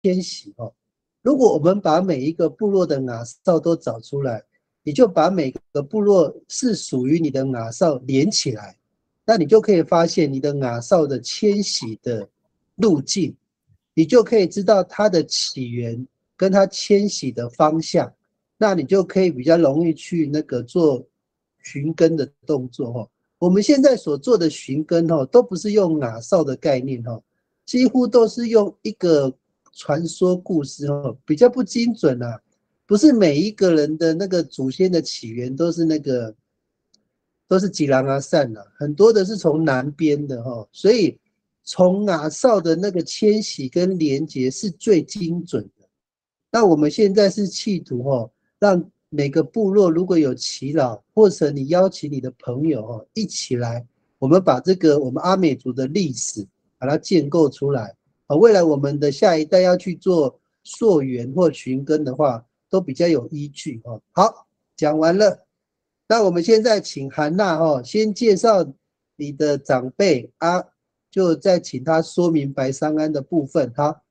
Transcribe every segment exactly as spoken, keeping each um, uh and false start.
迁徙哦。如果我们把每一个部落的雅哨都找出来，你就把每个部落是属于你的雅哨连起来，那你就可以发现你的雅哨的迁徙的路径，你就可以知道它的起源跟它迁徙的方向，那你就可以比较容易去那个做寻根的动作哦。我们现在所做的寻根哦，都不是用雅哨的概念哦，几乎都是用一个传说故事哦，比较不精准啊。不是每一个人的那个祖先的起源都是那个都是吉兰阿善啊，很多的是从南边的哈、哦，所以从雅哨的那个迁徙跟连结是最精准的。那我们现在是企图哦，让每个部落如果有耆老，或者你邀请你的朋友哦一起来，我们把这个我们阿美族的历史把它建构出来啊，未来我们的下一代要去做溯源或寻根的话，都比较有依据哦。好，讲完了，那我们现在请韩娜哦，先介绍你的长辈啊，就再请他说明白商安的部分。好，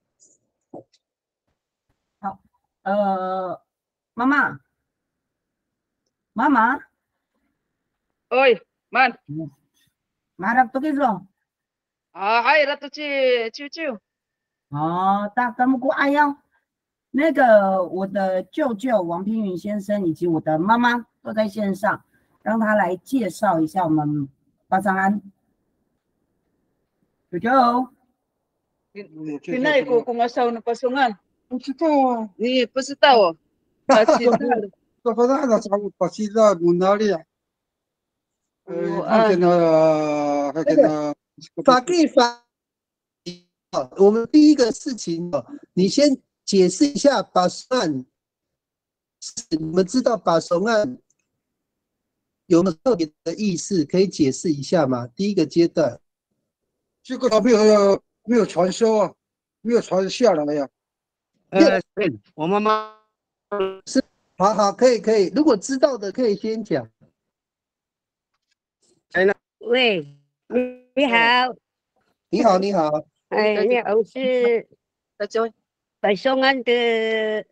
好，呃，妈妈，妈妈， Oi, man. Marap to kidlo. Ah, hai, rato chi, chiu chiu. 哦，大干木哎呀，那个我的舅舅王平云先生以及我的妈妈都在线上，让他来介绍一下我们巴桑安。舅舅， Pinay ko kung asaw na pasungan. Ni, 不知道哦。巴西的。 这不是按照啥巴西的蒙哪里啊？呃，看见了，还见了。 法律法，我们第一个事情哦，你先解释一下把算，你们知道把手案有没有特别的意思？可以解释一下吗？第一个阶段， 这个他没有没有传销啊，没有传下来呀。 呃，我妈妈是，好好，可以可以，如果知道的可以先讲。 哎那喂，你好， 你好，你好， 哎，你好，我是大家北松安的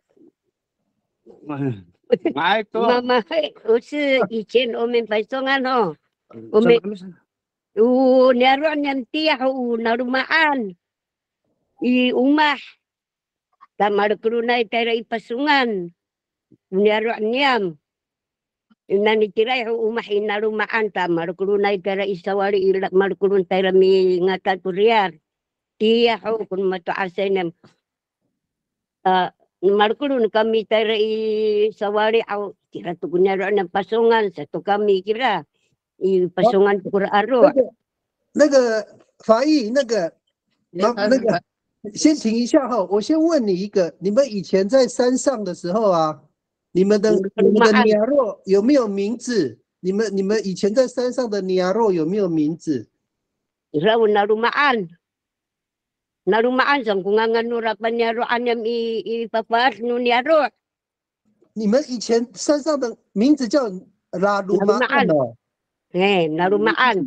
买妈妈，我是以前我们北松安哦，我们有naroon yang tiyak o narumaan i umah tama runay tayo ipasungan naroon niyam nanitiray o umah inarumaan tama runay tayo isawari ila marukurun tayo mi ngatal puriar tiyak o kung matuasay nem uh, marukurun kami tayo isawari au kira to naroon ng pasungan sa to kami kira ipasungan ko aro 那个法医，那个那那个，先停一下哈，我先问你一个，你们以前在山上的时候啊，你们的你们的鸟肉有没有名字？你们你们以前在山上的鸟肉有没有名字？ Raw narumaan. Narumaan sang kung nga nurapan niya ro anyam i ipapaas no niya ro. 你们以前山上的名字叫拉鲁马岸哦。 Eh, narumaan.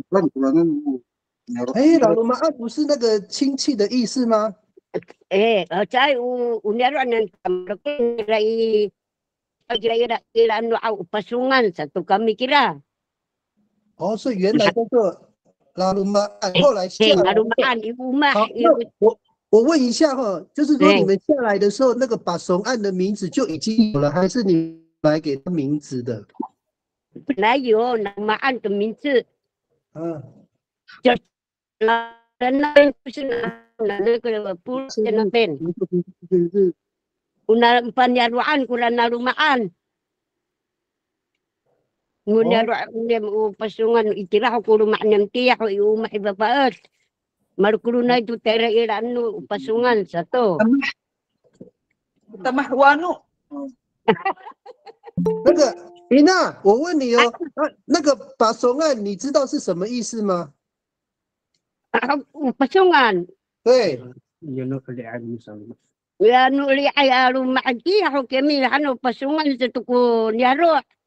哎，拉鲁马岸不是那个亲戚的意思吗？ Eh, chay u unyaro nan kamrakon nila i pagkira ila ano au pasungan sa to kami kira. 哦，所以原来叫做拉鲁马岸，后来下 Eh, 来。 narumaan i umah. 好，那我我问一下哈，就是说你们下来的时候，那个把怂案的名字就已经有了，还是你来给他名字的？ Nayo, namaan to minsi. 嗯。 Just na na na na puso natin. Una panyaruan kula narumaan. Ngunaruan niya o pasungan itiraw ko lumaan ng tiyak o iumah ibabaot. Markulunay to tera irano pasungan sa to. Tamah wano. 那个琳娜，我问你哦，那那个把怂案你知道是什么意思吗？ Pasungan. 对。 Yun ulit ay misang. Ano uli ay aro maagi ako kami ano pasungan sa tuko niyaro.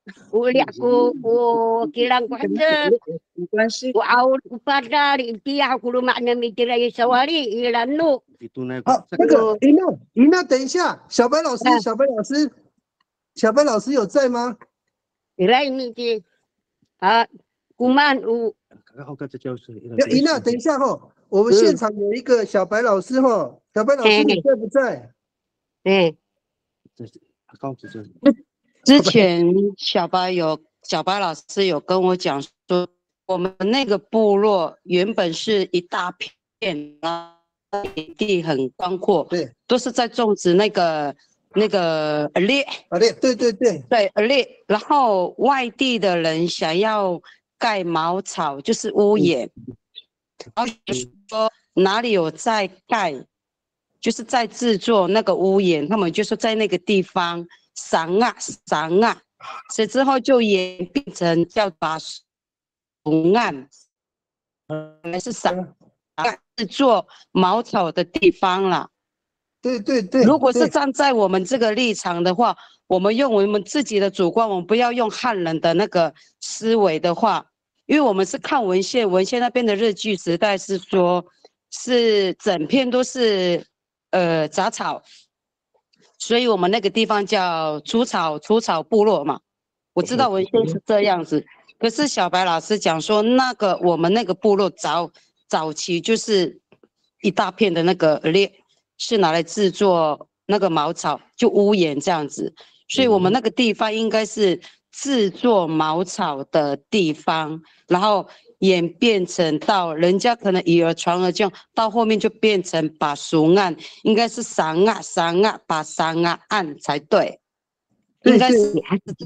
uliak ko ko kilang ko hadap. 没关系。 Ko aul upada di tiah ko rumah na mitiray sawari ilano. Ditunai 好，那个伊娜，伊娜，等一下，小白老师， 啊小白老师，小白老师有在吗？ Iray miti. Ah, kuman u Kakak kata jauh sih. 伊娜，等一下哈，我们现场有一个小白老师哈，小白老师你在不在？ eh 高子就是。 之前小白有小白老师有跟我讲说，我们那个部落原本是一大片，然后地很广阔， 对， 都是在种植那个那个猎， 啊，对对对对， 对猎，然后外地的人想要盖茅草，就是屋檐，然后就说哪里有在盖，就是在制作那个屋檐，他们就说在那个地方。 赏啊赏啊，所以之后就演变成叫把竹案，还是赏案制作茅草的地方啦。 对对对。 如果是对站在我们这个立场的话，我们用我们自己的主观，我们不要用汉人的那个思维的话，因为我们是看文献，文献那边的日据时代是说，是整片都是呃杂草。 所以我们那个地方叫除草除草部落嘛，我知道文献是这样子。可是小白老师讲说，那个我们那个部落早早期就是一大片的那个猎，是拿来制作那个茅草，就屋檐这样子。所以我们那个地方应该是制作茅草的地方，然后演变成到人家可能以讹传讹，这样到后面就变成把熟案，应该是赏啊赏啊把赏啊案才对，应该是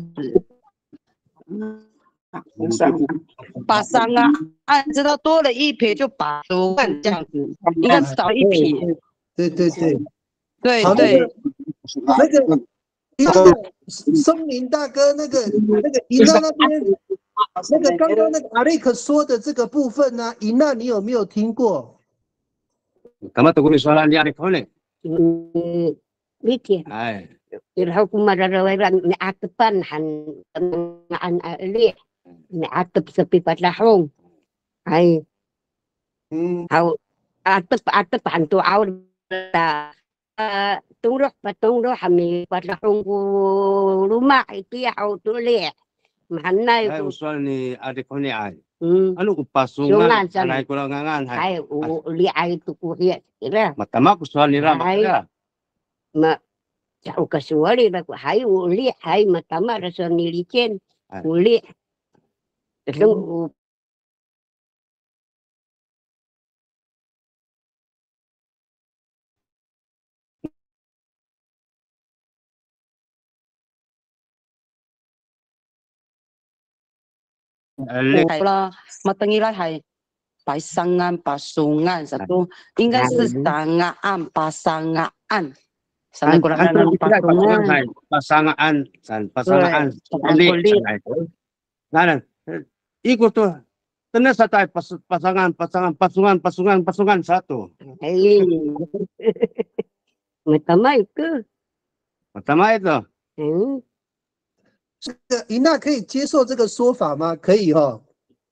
把赏啊案知道多了一撇就把熟案这样子，应该是少一撇。 对对对对好对。 那个那个松林大哥，那个那个伊娜那边。 那个刚刚那个阿雷克说的这个部分呢，伊娜你有没有听过？ Kamu tunggu soalan dia ada kau ni. Liti. Hai. Ilhaw ko mararawaran ni atapan han an ali ni atap sa pipatlahong. Ay. Hmm. Haw atap atap han tu aw ta tungro patungro hami patlahong ko rumah itu ya haw tu li. Mahanay Hai ko. usual ni ada kau ni ai. Hmm. Anu ku pasungan, anai ko langangan hai. Ay uli ay tu ko hiya. Ira. Matama ku soal ni ram ya. Ma sa ukasuali na ko hay uli hay matama ra sa nilichen uli Terus 了，马等于来还白三案、白松案什么，应该是三案案、白三案案。Sana ko lang ng pasungan. Pasangan, san pasangan, uli, sanay. Ngalan, ikut tuh, tenes sa tayo pasangan, pasangan, pasungan, pasungan, pasungan satu. Ay, matamay ka. Matama ito. Hmm. 这个伊娜可以接受这个说法吗？可以哈、哦。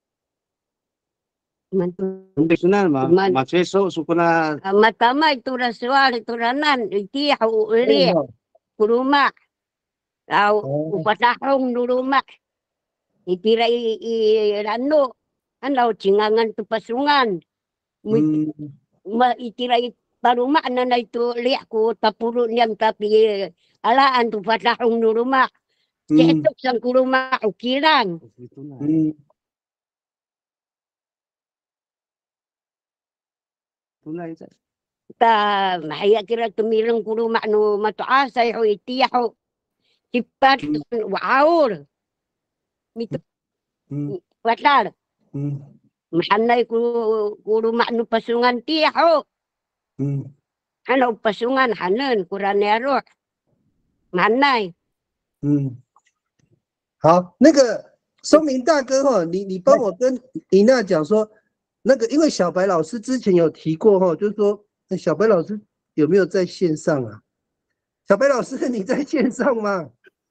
Hindi sunan ma, maseso sukuna. Matamay turaswal turanan iti uli kuruma. Aw upatahong nuruma. Itira i rano. Ano cingangan tu pasungan. Ma itira paruma na na itu liak ko tapuro niyang tapi alaan tu patahong nuruma. Cetok sang kuruma ukiran. Ta mahaya kira tumirang kuruma no matuasay ho itiyaho. Sipat waur. Mito. Watar. Mahanay ku kuruma no pasungan tiyaho. Ano pasungan hanen kuranero. Mahanay. 嗯，好，那个松明大哥哈、哦，你你帮我跟伊娜讲说，那个因为小白老师之前有提过哈、哦，就是说小白老师有没有在线上啊？小白老师你在线上吗？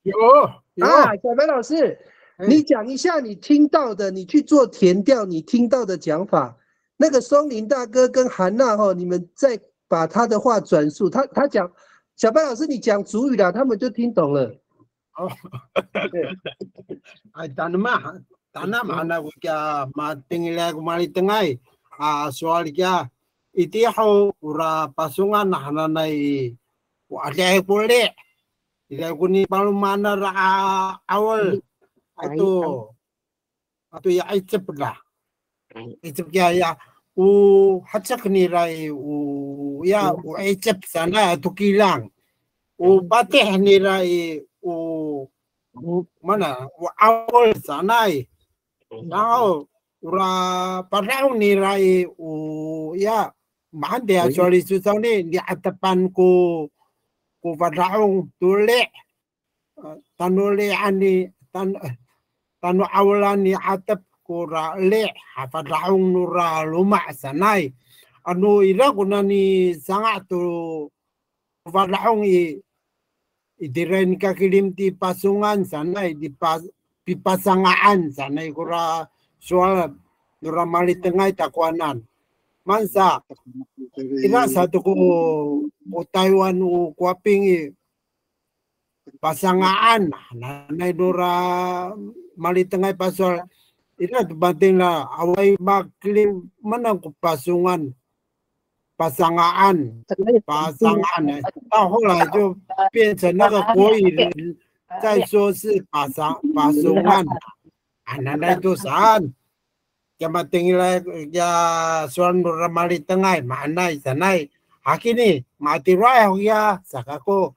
有有啊，小白老师， 哎你讲一下你听到的，你去做填调，你听到的讲法。那个松林大哥跟韩娜哈，你们再把他的话转述。他他讲，小白老师你讲主语啦，他们就听懂了。 哦，ay tanma tanam ana wika matingila kumali tengay ah soal kya itiho ura pasungan hananay wala puli ila kuni palumana ra awal ato ato ya itsep la itsep kya ya u hatsak ni rai u ya u itsep sana ato kilang u bateh ni rai u mana awal sanai now ura parang ni rai u ya mahande actually susang ni di atapan ko ko parang tule tanule ani tan tanu awalan ni atap ko ra le ha parang nura luma sanai anu ira kunani sanga tu parang i Idiren kakilim ti pasungan sanay di pas di pasangaan sanay kura soal nura malitengay takwanan mansa ina satu ko ko Taiwan u kwaping pasangaan nanay nura malitengay pasol ina tubanting na away maklim manang ko pasungan pasangaan pasangaan到后来就变成那个国语人再说是把桑把松案啊那那都啥ya matingila ya suan ramali tengay manay sanay hakini matiray ya sakako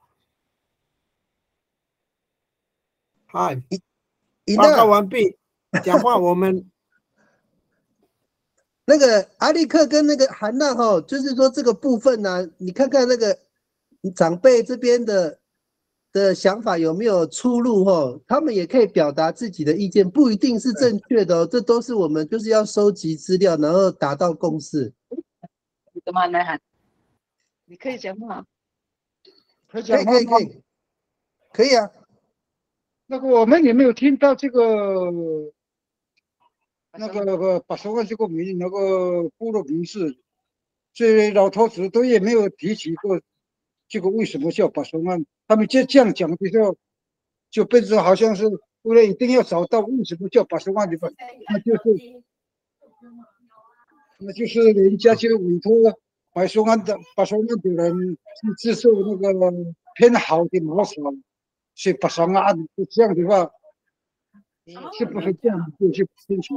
hai 报告完毕讲话我们那个阿力克跟那个韩娜哈，就是说这个部分呢、啊，你看看那个长辈这边的的想法有没有出入哈？他们也可以表达自己的意见，不一定是正确的哦，这都是我们就是要收集资料，然后达到共识。 怎么来喊？你可以讲话， 可以可以可以可以，可以啊。 那个我们也没有听到这个。那个那个把手腕这个名那个部落名士，所以老头子都也没有提起过这个为什么叫把手腕，他们就这样讲的时候，就变成好像是为了一定要找到为什么叫把手腕的，那就是那就是人家就委托把手腕的把手腕的人去制作那个偏好的毛草，所以把手腕这样的话。是不是这样就去清楚？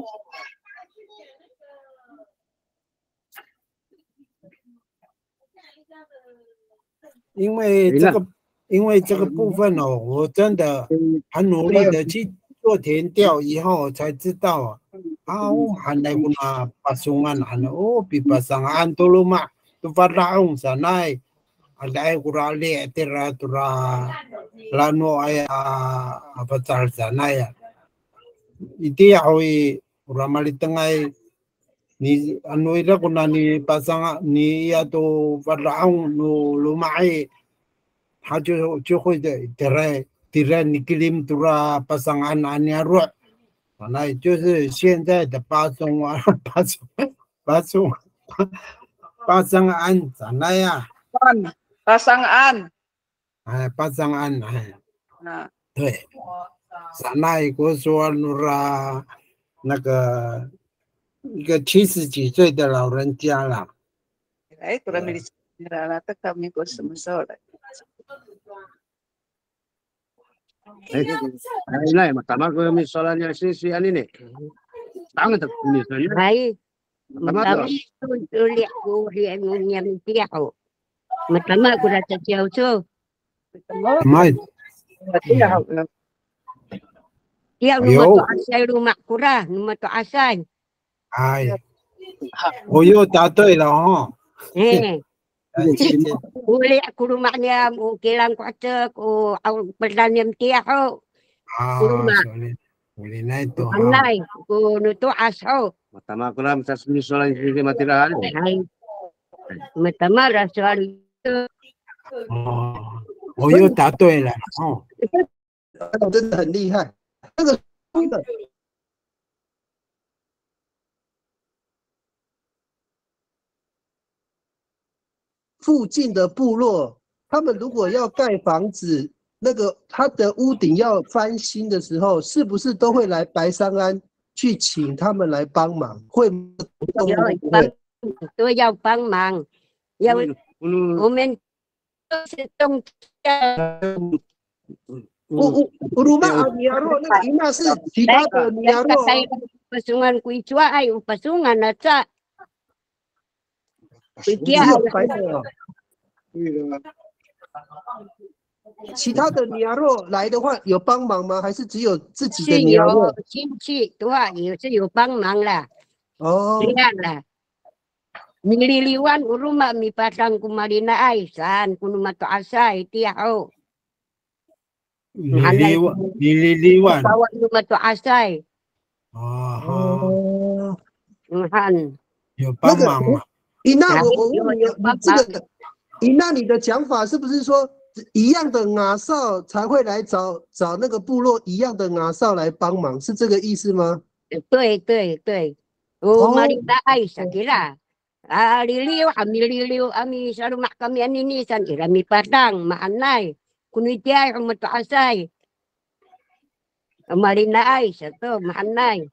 因为这个，因为这个部分哦，我真的很努力的去做填调，以后才知道啊。啊，我喊来个嘛，把松安喊哦，比把上安多了嘛，都发拉红上来，啊来个啦列的啦，都啦，拉诺哎呀，啊不咋上来呀。Iti awi ramali tengay ni ano ila ko na ni pasanga ni ato parang no lumai hajo jo ko de tere tere ni kilim tura pasangan anya ro 那就是现在的巴松啊巴松巴松pasangan sana ya pasangan 哎 pasangan 哎啊对 sana 一个说那那个一个七十几岁的老人家了。 哎，突然没理了，他kami ko什么时候来？ 哎，那嘛，他妈个米说了，你是是安尼呢？当然的，米说呢。 Ay, Tama kami tuloy ko riyan mo niya mitiyaw. Matama ko na sa tiyaw so. Mai. Tiyaw numa to asay rumah kura, numa to asay. 哎，我又答对了哦。 Eh, 哎，谢谢。 uli ako rumah niya, ukilang ko ato, ko ang perdaniyam tiyaw. 啊， Rumah. 所以我的那都好。 Anay, ko nuto asaw. Matama ko lang sa sumisulan hindi matirahan. Ay, matama rasual. 哦，我又答对了哦。 真的很厉害。那个真的附近的部落，他们如果要盖房子，那个他的屋顶要翻新的时候，是不是都会来白山安去请他们来帮忙？会吗？ 有帮，都要帮忙，要我们都是种乌乌乌鲁玛阿米亚洛那个伊娜是其他的米亚洛。 pasungan kuy chua ay pasungan na sa 只有白的哦。其他的米亚洛来的话有帮忙吗？还是只有自己的是米亚洛？ 有亲戚的话也是有帮忙啦。 哦， 这样啦。Nililiwan uruma mi pasang kumalina ay saan kuno matuasay tiyaw. Nililiwan, nililiwan. Bawa kuno matuasay. 哦， Han. 有帮忙嘛？ 伊娜，我我问你，你这个伊娜，你的讲法是不是说一样的阿少才会来找找那个部落一样的阿少来帮忙，是这个意思吗？ 对对对。Oh, malita ay sakira. Ah, liliw, ami liliw, ami sa rumah kami ani san irami padang, maanay. Kunitiay ang matuasay. Malina ay sa to, maanay.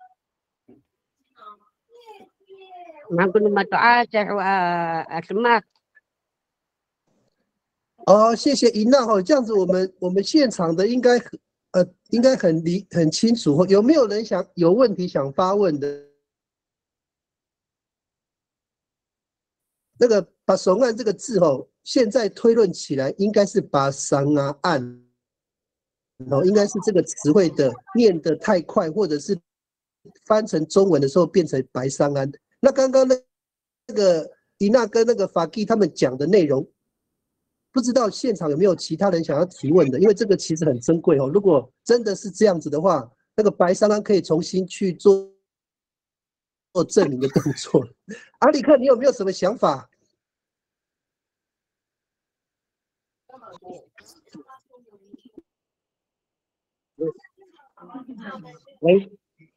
Mangkun matuasay ah asmak. 哦，谢谢伊娜哈，这样子我们我们现场的应该呃应该很理很清楚，有没有人想有问题想发问的？那个把手案这个字哦，现在推论起来应该是把桑啊案哦，应该是这个词汇的念得太快，或者是翻成中文的时候变成白桑安。那刚刚那那个伊娜跟那个法基他们讲的内容，不知道现场有没有其他人想要提问的？因为这个其实很珍贵哦。如果真的是这样子的话，那个白桑安可以重新去做做证明的动作。阿里克，你有没有什么想法？喂，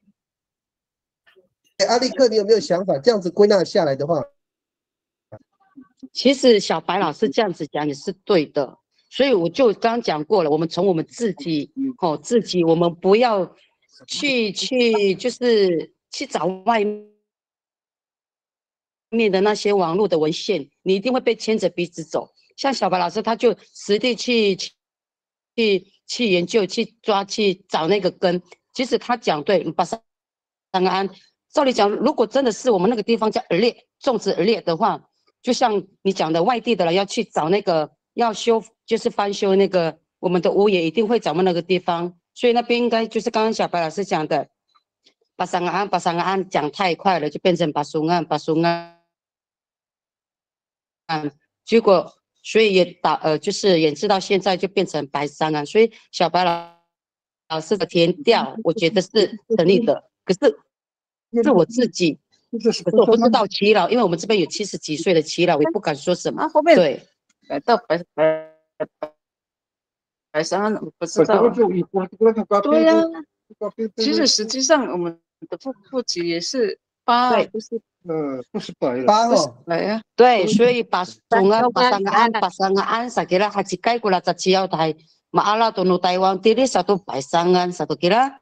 阿力克，你有没有想法？这样子归纳下来的话， 其实小白老师这样子讲也是对的，所以我就刚刚讲过了，我们从我们自己哦，自己我们不要去去就是去找外面的那些网络的文献，你一定会被牵着鼻子走。像小白老师他就实地去去去研究、去抓、去找那个根。其实他讲对，把三个安，照理讲，如果真的是我们那个地方叫耳裂种植耳裂的话，就像你讲的，外地的人要去找那个要修，就是翻修那个我们的屋也一定会找我们那个地方，所以那边应该就是刚刚小白老师讲的，把三个安把三个安讲太快了，就变成把松安把松安，嗯，结果。所以也导呃，就是演示到现在就变成白山啊，所以小白老老师的填调，我觉得是成立的。可是是我自己，可是我不知道耆老，因为我们这边有七十几岁的耆老，我也不敢说什么。 后面对， 改到白白白山，我不知道。对呀、啊，其实实际上我们的户户籍也是八，不是。 呃，不是白了，八哦， 来呀， 对，所以把松安、把三个安、把三个安，啥给啦，还是改过了，十七号台，马阿拉都弄台湾，第二啥都白三安，啥都给啦。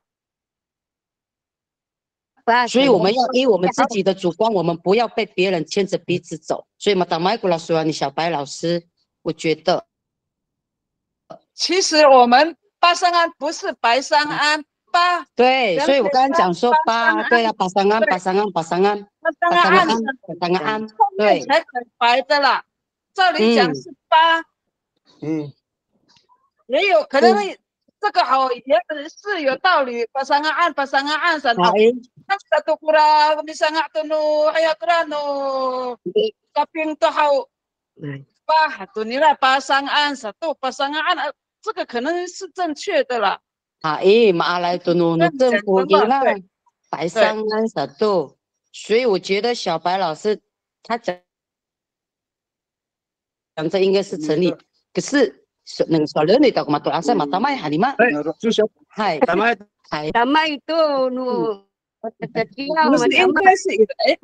所以我们要依我们自己的主观，我们不要被别人牵着鼻子走。所以嘛，当麦古老师啊，你小白老师，我觉得， 其实我们八三安不是白三安。八对，所以我刚刚讲说八，对啊，八三安，八三安，八三安， 八三安， 八三安，对， 才很白的啦。照理讲是八， 嗯， 也有可能这个好也是有道理。八三安，八三安，三安，那satu kurang misalnya tu nu ayat kurang kaping tu hau八tu你来八三安，satu八三安，这个可能是正确的啦。 啊，诶，马来多努努政府给了白山安啥都，所以我觉得小白老师他讲讲这应该是成立，可是 nang solo ni tak mato asa matamay halima. Susyo. Hai. Tamay. Hai. Tama itu nu tatiyaw Mesti matama. English eh.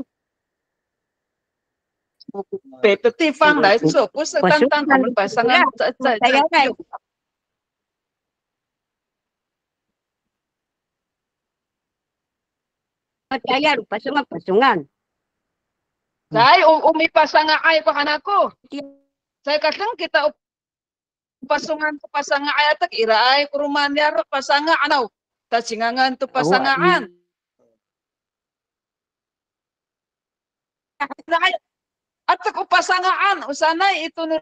Pepeti fang lai so ku sa tang tang kamu pasangan sa sa Kaya nga. Kaya pasungan pasungan. Sai umi pasangan ay ko hanako. Saya kadang kita pasungan tu pasangan ay tak ira ay kuruman ya pasangan anaw. Tasingangan tu pasangan. At ko pasangan usanay ito ni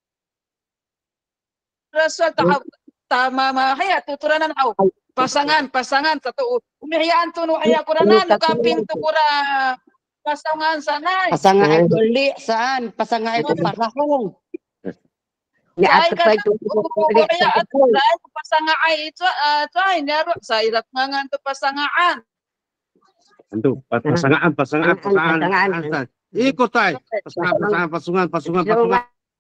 Rasul ta tama mahaya tuturanan aw pasangan pasangan satu umihiyaan to no haya kuranan no kaping to kura pasangan sanay. Pasangan ay beli saan? Pasangan ay parahong. Ni Ay ato pa kadang ito. kaya at dahil pasangan ay ito ito ay naro sa irak ngan to pasangan. Antu pasangan pasangan pasangan. Ikut tay. Pasangan pasangan pasungan pasungan pasungan.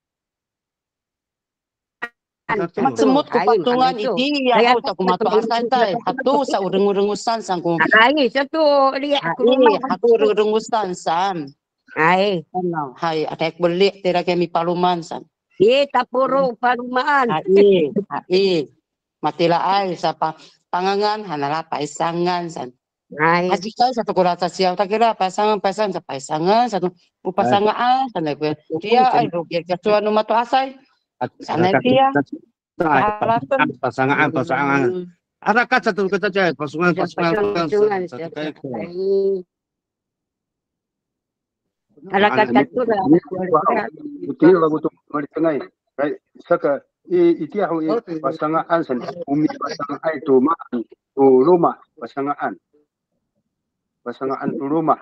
Semut ko patungan iti ya ko ta kumato asan tay. Hatu sa ureng-urengusan sang ko. Ay, satu lihat aku Ai hatu ureng-urengusan san. Ay, Ano, hai atek beli tira kami paluman san. kita puro parumaan. Ai, ai. Matila ay sa pa, pangangan hanala paisangan san. Ay, Haji kau satu kurasa siaw tak kira pasangan pasangan sa paisangan satu upasangan sana ko. Dia ay rugir kasuan no mato asay. Sana dia. Pasangan pasangan. Ada kat satu kata saja pasungan pasungan pasungan. Ada kata tu lah. Iti lagu tu mari tengah. Right, saka iti aku pasangan san umi pasangan itu mak tu rumah pasangan. Pasangan tu rumah.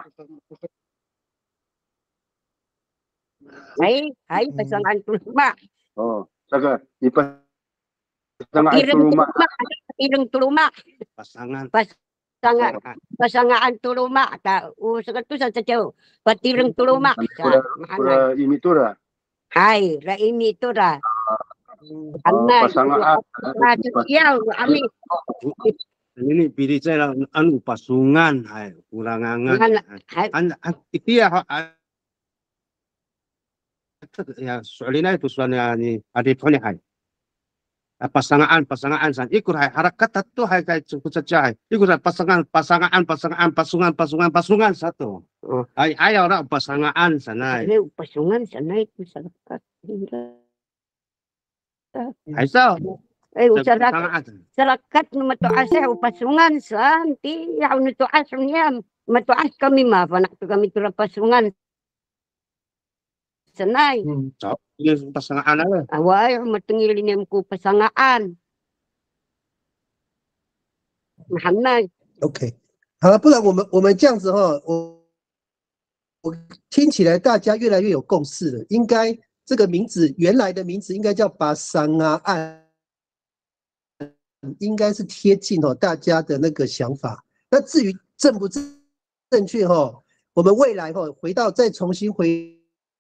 Ay, ay pasangan tu rumah. Oh, saka di pasangan itu rumah. Ireng tu rumah. Pasangan. Pasangan pasangan tu rumah. Ta, u saka tu sa jauh. Patireng tu rumah. Pura ini tu lah. Hai, ra ini tu ra. Pasangan. Ya, ami. Ini pilih saya anu pasungan, hai kurangangan. An itu ya ya soalnya itu soalnya ni ada punya hai. Pasangan pasangan san ikut hai harakat tu hai kai cukup saja hai. Ikut pasangan pasangan pasangan pasungan pasungan pasungan satu. Hai hai orang pasangan sana. Ini pasungan sana itu sarakat. Hai so. Eh, sarakat sarakat mato asa pasungan santi ya untuk asnya mato as kami mah panak kami tu pasungan. Senai. So, ini pasangan lah. Awai matengil ini ku pasangan. Mahamnai. OK， 好了，不然我们我们这样子哈，我我听起来大家越来越有共识了。应该这个名字原来的名字应该叫巴桑啊案。应该是贴近哦大家的那个想法。那至于正不正正确哈，我们未来哈回到再重新回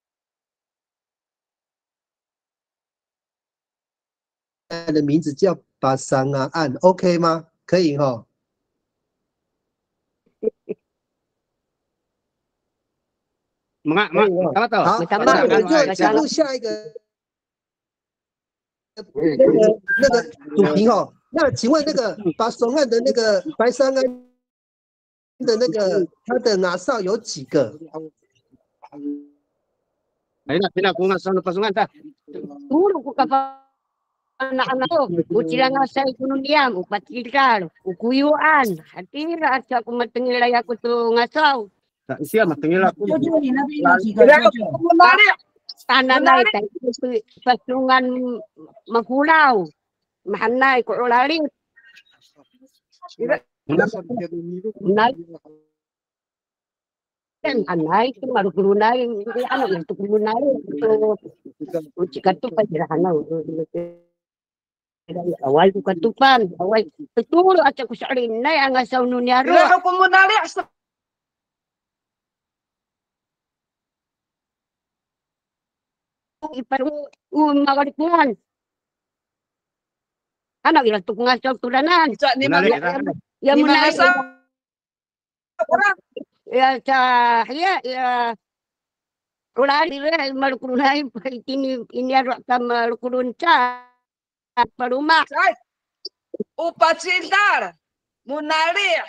的名字叫巴桑啊案 ，OK 吗？可以哈。 mak mak apa tahu? 好，那我们就进入下一个那个主题哈。那请问那个巴松案的那个白山案的那个他的拿哨有几个？ 哎，那那我们上的巴松案的。 Turo ko ka anak-anak ko, ucilang sa ikununiyam, upatiral, ukuyuan, hatira at sa kumatengilay ako to ngasaw. Siya matengil ako. 舅舅，你那边有几个舅舅？ Tananay, tayo pasungan magkulaw. Mahanay, kuulalit. Nay. Anay, itu marugulunay. Ano, itu kulunay. Itu, ucikat to pa sila hanaw. Awal ko katupan. Awal. Tuturo at sa kusarin na ang asaw nun niya ro. Kaya ako munali sa Iparu, um, magalikuhan. Anak ila tuk ngaso tulanan. Ni mga Ya ni mga munali. sa Ya sa ya ya. Ulali re malukulunay ini ini aro sama malukulun sa paruma. Ay, upatsidar, munali.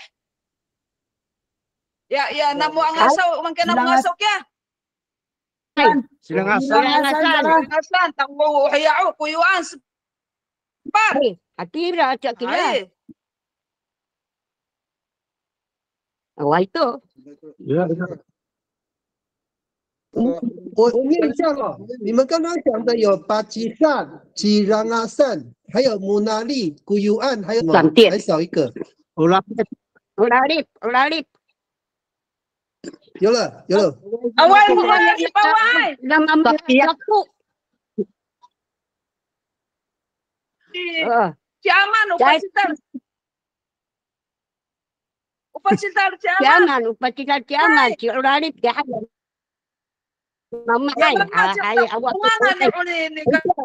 Ya ya namo ang asaw, man ka namo ang asaw kya. Silang asan. Silang asan. Asan, takbo hayao kuyuan. Par. Atira cak kila. Ay, Awal itu. 我念一下哦，你们刚刚讲的有巴基善、吉朗阿善，还有姆纳利、古尤安，还有什么闪电还少一个， Ulali. Ulali, ulali. 有了有了， away mo na si Paway. Nama satu. Si Ah, si Aman upatsidar. Upatsidar si Aman. Kiaman, upatila kiaman, si ulali kiaman. Mama ay, ay awak. Nga ni uli ni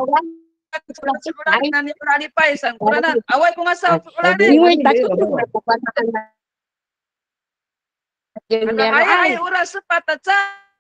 ka ni ulani pa isang kuranan. Away ko nga sa ulani. Ini takut kepada Ay ay oras patatsa.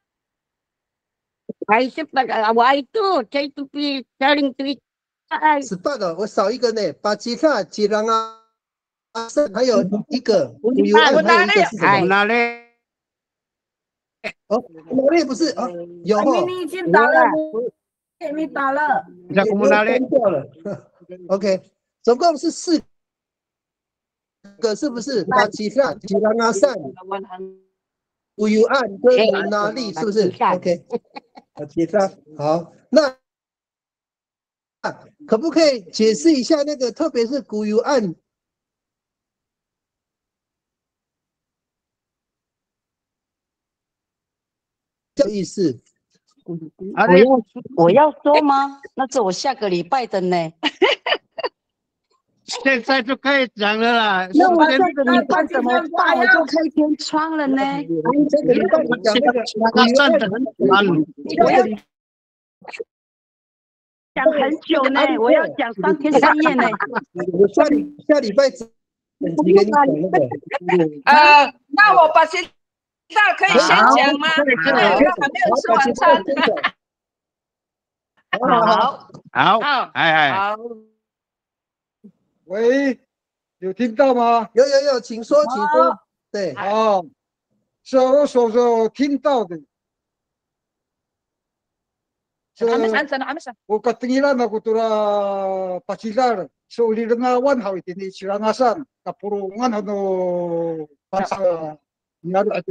Ay cepat awak itu, saya itu pi saling cerita. 十八的我少一个呢，巴基善、吉朗阿善，还有一个古尤安，还有一个是什么？ Ulali. 哦，姆纳利不是哦，有哦， 你你已经打了，你打了。 Sa Munali. 关掉了。OK，总共是四个，是不是？巴基善、吉朗阿善、古尤安跟姆纳利，是不是 ？OK， 巴基善，好，那可不可以解释一下那个，特别是古尤安？的意思？ 我要我要说吗？那是我下个礼拜的呢。 现在就可以讲了啦。 那我下个礼拜怎么办？我就开天窗了呢。 这个礼拜你讲那个他算的很短， 我要讲很久呢，我要讲三天三夜呢。 我下礼下礼拜整集给你讲那个。 呃，那我把现在可以先讲吗？因为我还没有吃晚餐。 好， 好， 好， 哎哎， 好。 喂，有听到吗？ 有有有，请说，请说。对， 啊，是我所所听到的。 还没散，还没散。 O katingilan ako tura pasilar so ulirangawan haw itini sirangasan kapurungan ano pasa ngaro at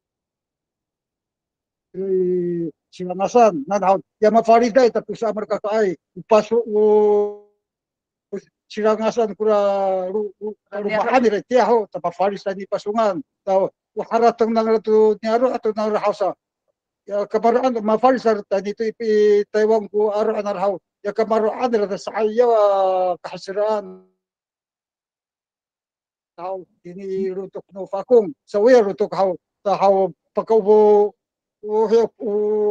sirangasan nan haw yama farida ita sa marka kai paso o sirangasan kura rumahan ire tiaho tapa farisa ni pasungan taw haratang nang to nyaro ato nang hausa ya kamaraan mafarisar tani to ipi Taiwan ko aro anarhaw ya kamaraan ra saaya kahasiran taw ini rutok no fakong sa waya rutok haw ta haw pagkaubo o o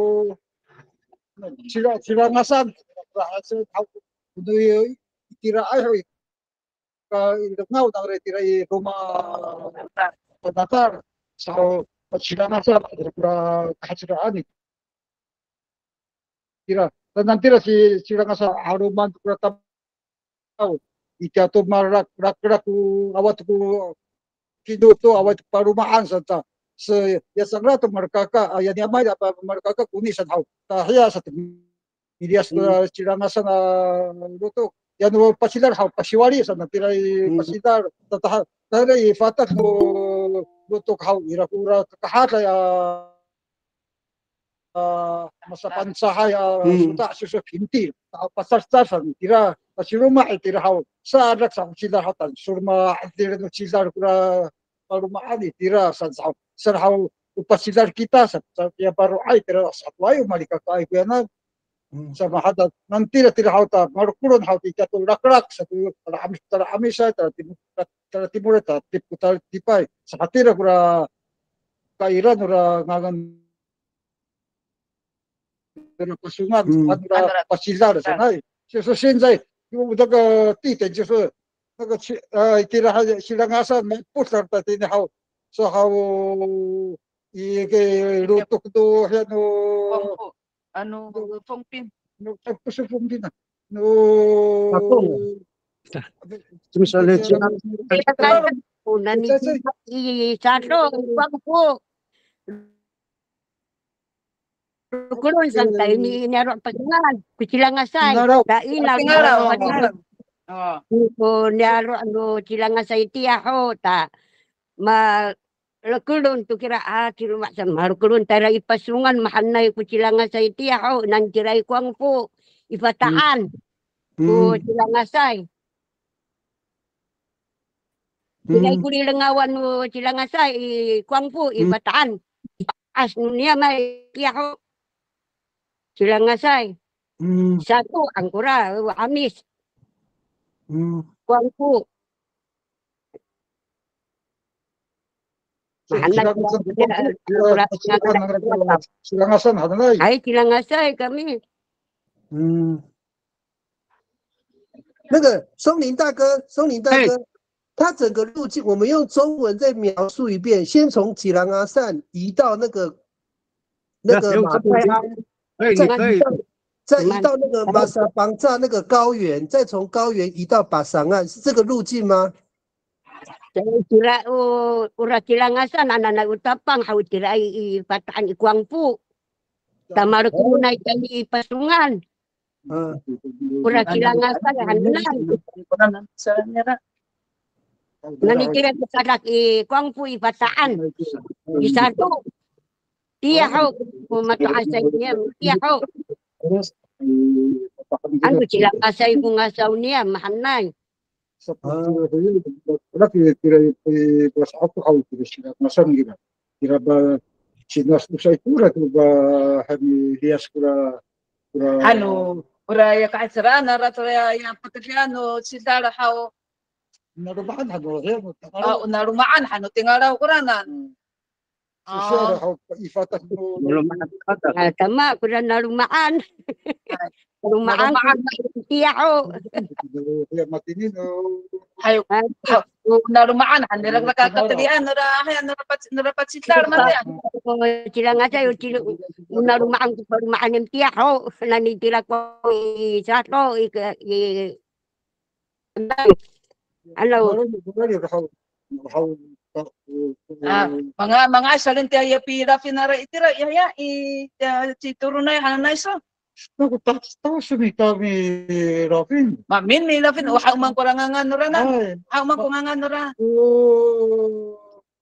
sila sila ngasan sa haw kudoy tira ay ka ngaw nang retira i Roma panatar so sila nasa para kahasiraan eh. Tira, nanantira si sila nasa aruman para tao. Iti ato marak rak rak ku awat ku kiduto awat parumaan sa ta. Sa yasangra to markaka ayan yamay apa markaka kuni sa tao. Tahya sa Ilias na sila nasa na luto. Yan o pasilar haw pasiwari sa natira pasilar tatah tara ifatak mo luto haw irakura kahata ya masa pansahay suta susu pinti pasar pasar tira pasiruma itira haw sa adak sa sila hatan surma tira no sila kura parumaan tira sa sa haw upasilar kita sa ya baru ay tira sa tuayo malikakay ko na sa mahadat nanti na tira hauta marukulon hauti kato rakrak sa tu tara amis tara amisa tara timur tara timur ta tip tara tipay sa katira kura kairan ura ngagan tara pasungan ura pasilar sa nai so so senzai 有这个地点就是那个去呃，地了还西兰阿山没不少的地呢，好说好一个路途都很多。 ano phong pin no不是封闭的 no misalnya jangan Una ni i saro bangku. Kulon santai ni naro pasangan kucilangasay. Dai na ko naro ano cilangasay tiaho ta ma kulon tu kira ah kira macam maru kulon tara ipasungan mahanay kucilangasay tiaho nan kirai kuang po ifataan ku cilangasay. Kirai kuli lengawan nu cilangasay kuang po ifataan. As niya may tiaho cilangasay. Satu angkura amis. Kuang po. Cilangasan ada lagi. Hai cilangasay kami. 嗯，那个松林大哥，松林大哥，他整个路径我们用中文再描述一遍，先从吉兰阿善移到那个那个马布再移到再移到那个马萨邦扎那个高原，再从高原移到巴桑岸，是这个路径吗？ Kira u ura cilangasan anak utapang hau kira i pataan i kuangpu. Tamar kunay kami i pasungan. Ura cilangasan hanan. Nani kira kadak i kuangpu i pataan. Di satu. Dia hau matu asainya dia hau. Anu cilangasay kungasaw niya mahanay. Lagi kira bahasa apa kau kira sila masan gila kira ba sinas usai kura tu ba kami lias kura kura ano ura ya kaisran rata ya patriano sidala hao narumaan hano ya ah narumaan hano tingala kuranan ah ifatan mo tama kura narumaan Rumaan tiao. Ya matinin hayo narumaan hanira nakakatalian nara haya narapat narapat sitar man ya cilangasay narumaan rumaan ng tiao nanitira ko sato i ano ah mga mga salintia ya pira finara itira ya ya i citurunay hanay so Naku tak tahu sumi kami Rafin. Mamin ni Rafin, wah umang kurangan nura na, ah umang kurangan nura. Oh,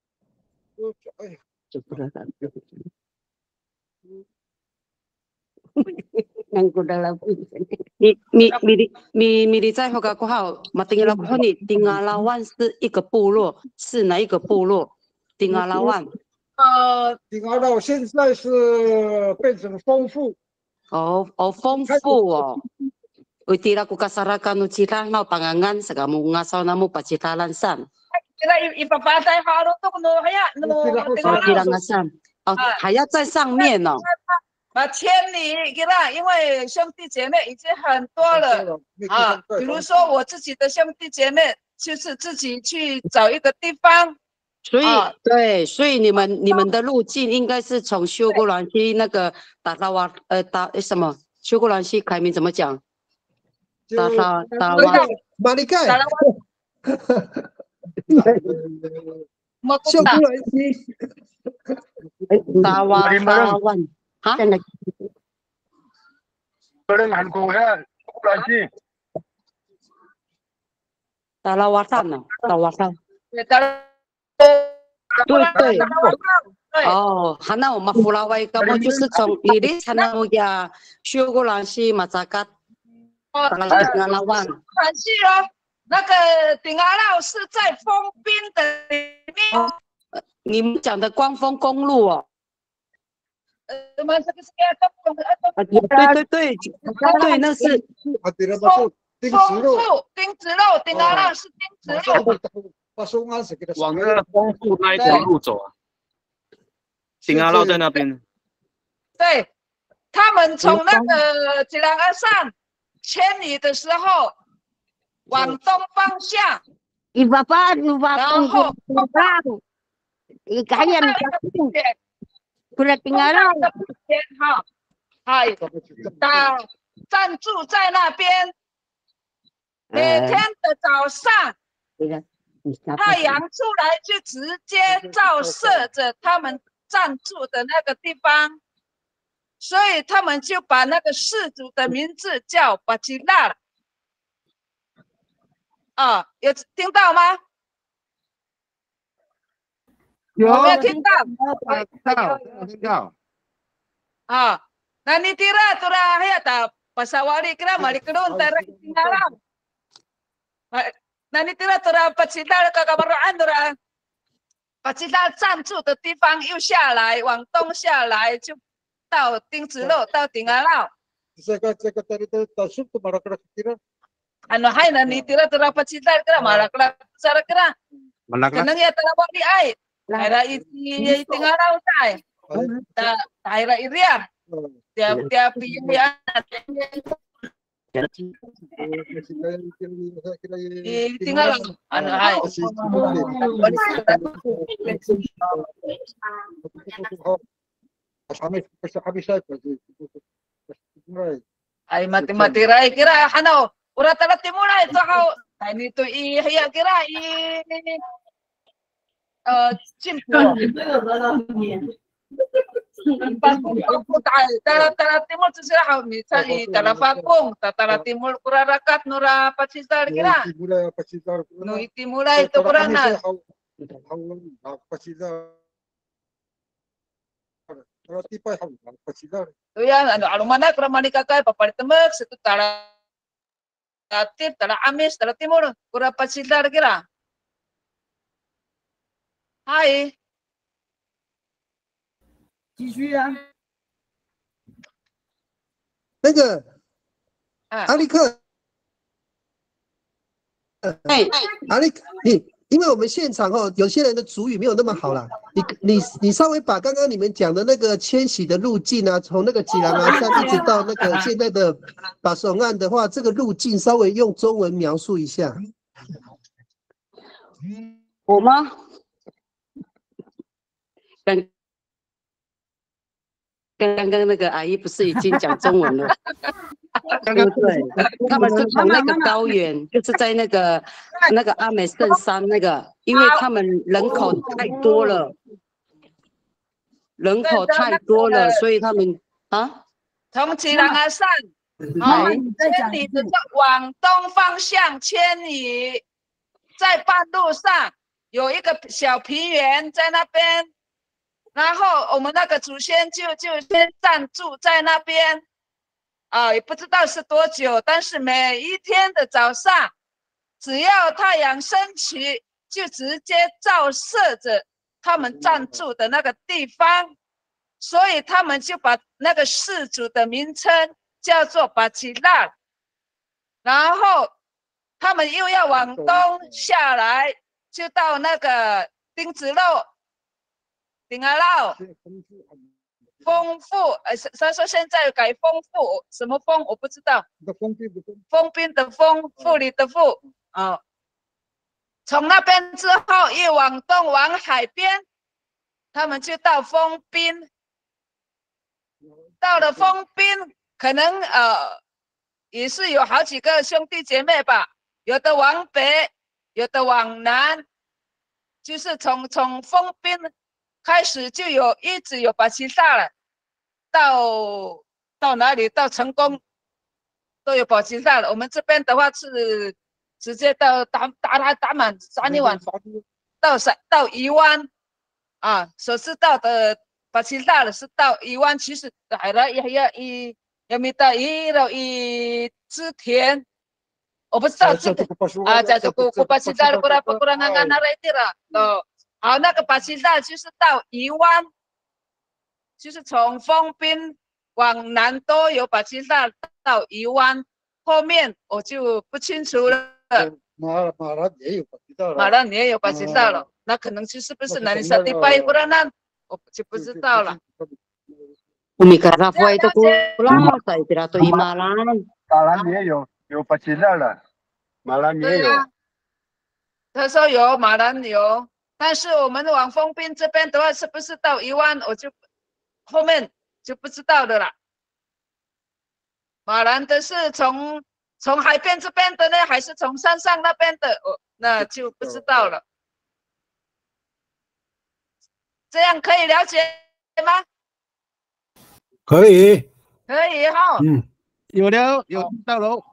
nang kudalam. 你你你你你你在后个过后，马丁拉过你丁阿拉万是一个部落，是哪一个部落？丁阿拉万。 呃， 丁阿拉现在是变成丰富。 Oh, oh丰富哦. Utira ko kasarakan no cita na pangangan sa kamu ngasaw na mo pacitalan san. Kira ipapatay halo to no haya no. Kira ngasan. Oh, 还要在上面哦。 把千里给他，因为兄弟姐妹已经很多了啊。比如说我自己的兄弟姐妹，就是自己去找一个地方。 所以、啊、对，所以你们你们的路径应该是从修古兰溪那个达拉瓦呃达什么修古兰溪改名怎么讲？达拉达瓦马里盖。 修古兰溪。 达瓦达瓦哈？真的。 有人喊过呀，修古兰溪。 达拉瓦山呢？达瓦山。 对对，哦，好，那我们弗拉威高莫就是从你的参那么呀，修过兰溪马扎嘎，当然当然万。 兰溪啊，那个顶阿拉是在封滨的里面。 你们讲的光丰公路哦。 呃，我们这个是啊， 对对对对，那是。 丰丰富丁子路，顶阿拉是丁子路。 往那个丰富那一条路走啊，丁阿拉在那边。 对，他们从那个吉兰阿善千里的时候， 往东方向。 伊爸爸伊爸爸然后伊还要不然顶啊啦， 哈，哎，打站住在那边。每天的早上，太阳出来就直接照射着他们站住的那个地方，所以他们就把那个氏族的名字叫巴吉拉。啊，有听到吗？ 有没有听到？ 听到，听到。 啊，那你tira tura haya ta pasawali kira malikulun tara tinggalan. Na你tira tura pacidal kakabaruan tura pacidal 站住的地方又下来，往东下来就到丁子路，到顶阿老。 这个这个dari tasuk tu marakra kira. Ano hay na ni tira tura pacidal kira malakla sara kira. Kanang ya talabok di ay. Taira iti tingalaw tay. Ta taira iriya. Tiap tiap iya. Tingalaw ano ay. Ay mati-mati ray kira ano ura talat timulay to how ay nito i haya kira i uh chimpo talat talat timul sila how minsan i talapakong talat timul kura rakat nura pacisar kira no itimulay to kurana to yan ano alumana kura manikakay papalit temek situ tala tatip tala amis tala timur kura pacidar kira.嗨， 继续啊。 那个阿力克， 哎， 阿力克，你因为我们现场哦，有些人的主语没有那么好啦，你你你稍微把刚刚你们讲的那个迁徙的路径啊，从那个吉兰阿山一直到那个现在的巴松岸的话，这个路径稍微用中文描述一下。 我吗？刚刚刚那个阿姨不是已经讲中文了？对不对？他们是从那个高原，就是在那个那个阿美圣山那个，因为他们人口太多了，人口太多了，所以他们啊， 从吉兰阿山，哦，迁移的往东方向迁移，在半路上有一个小平原在那边。然后我们那个祖先就就先暂住在那边，啊，也不知道是多久，但是每一天的早上，只要太阳升起，就直接照射着他们暂住的那个地方，所以他们就把那个氏族的名称叫做巴吉拉。然后他们又要往东下来，就到那个丁子路。顶阿老，丰富，呃，他说现在改丰富，什么丰我不知道。丰滨的丰，富里的富，哦。从那边之后，一往东往海边，他们就到丰滨。到了丰滨，可能呃也是有好几个兄弟姐妹吧，有的往北，有的往南，就是从从丰滨。开始就有一直有巴西萨了，到到哪里到成功都有巴西萨了。我们这边的话是直接到打打打打满三一晚，到山到宜湾啊，所知道的巴西萨了是到宜湾，其实来了也要一也没到一到一之田，我不知道这个啊，在这个古巴西萨了，不然不然那那那来的了哦。好，那个巴西萨就是到宜湾，就是从丰滨往南都有巴西萨到宜湾，后面我就不清楚了。 马马兰也有巴西萨了， 马兰也有巴西萨了，那可能就是不是那里沙地拜不然那我就不知道了。 Umi Karafua itu kurang saya tidak tahu Imalan. Malan也有有巴西萨了。 马兰也有。 他说有，马兰有，但是我们往丰滨这边的话，是不是到一万，我就后面就不知道的了。马兰的是从从海边这边的呢，还是从山上那边的？哦，那就不知道了。这样可以了解吗？ 可以， 可以哈。 嗯，有了，有到了。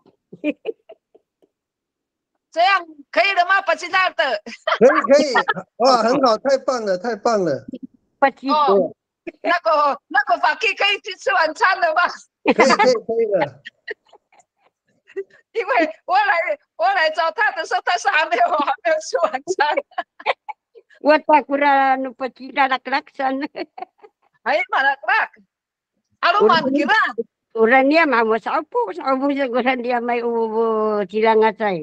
这样可以了吗？不知道的。 可以可以，哇，很好，太棒了，太棒了。 哦，那个那个法 K 可以去吃晚餐了吗？ 可以可以可以了。 因为我来我来找他的时候，他是还没有还没有吃晚餐。 我tak kurang nu pacida lak-laksan. Ay, malak-lak. Aluman kira. Orang dia mah mau saupu, saupu orang dia mai ubu cilangasai.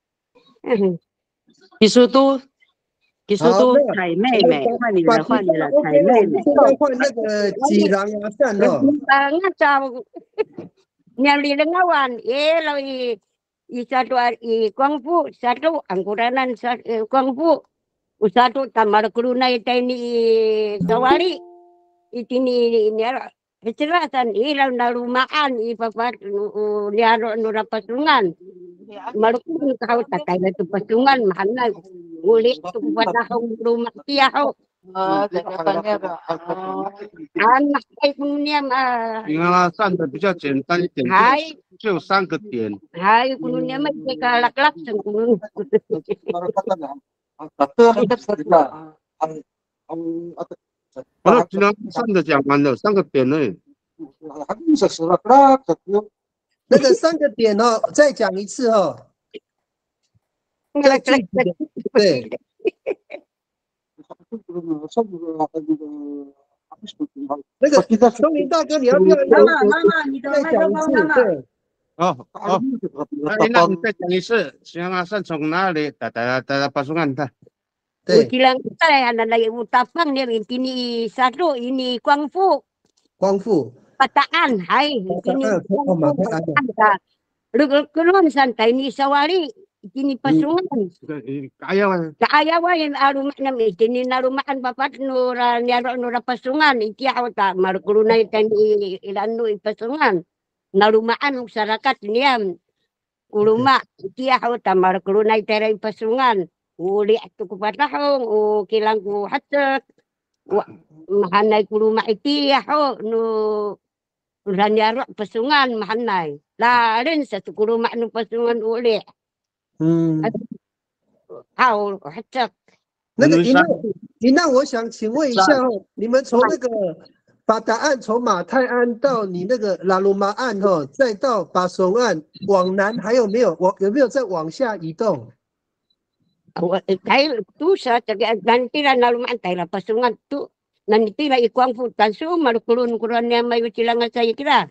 其实都，其实都采妹妹，换你了，换你了，采妹妹。 现在换那个几郎牙扇哦。 Banget tahu. Nyali lengawan, eh lo i i satu i kuangfu satu angkuranan kuangfu. Satu tamar kurunai tani sawali. Itini ini kecelasan ilang nalumaan i papat niaro nura pasungan. Marukun kau tak kaya tu pasungan mana ulit tu patahong rumah tiaho. Anak kai punya mah. 因为它散的比较简单一点，就就三个点。 Hai punya mah kalak-lak sengkun. Kalau Cina散的讲完了，三个点呢。 那个三个点哦，再讲一次哦。再具体的，对。那个松林大哥，你要不要？ 妈妈，妈妈，你的麦克风，妈妈。 哦哦，那你再讲一次，香阿善从哪里打打打打pasukan他？ 对，bilang saya ada lagi utapang dia ini satu ini kuangfu. Kuangfu. Pataan, hai. Ini kuangfu. Lulun santai ini sawali. Ini pasungan. Kaayawan. Kaayawan arumah nam ini narumahan bapat nura niaro nura pasungan. Iki awta markulunay tani ilanu pasungan. Narumahan masyarakat niam. Uluma iki awta markulunay tani pasungan. Uli tu kupatahong o kilang ku hatak mahanay ku rumah iti ho no ranyaro pasungan mahanay larin sa tu rumah no pasungan uli 嗯好hatak 那个一那一那我想请问一下哦，你们从那个巴达岸从马泰安到你那个拉鲁马岸哦，再到巴松岸往南还有没有往有没有再往下移动？ Dahil tu sa nanti na nalumaan tayo pasungan tu nanti na ikuang futan so malukulun kuran niya may ucilangan saya kira.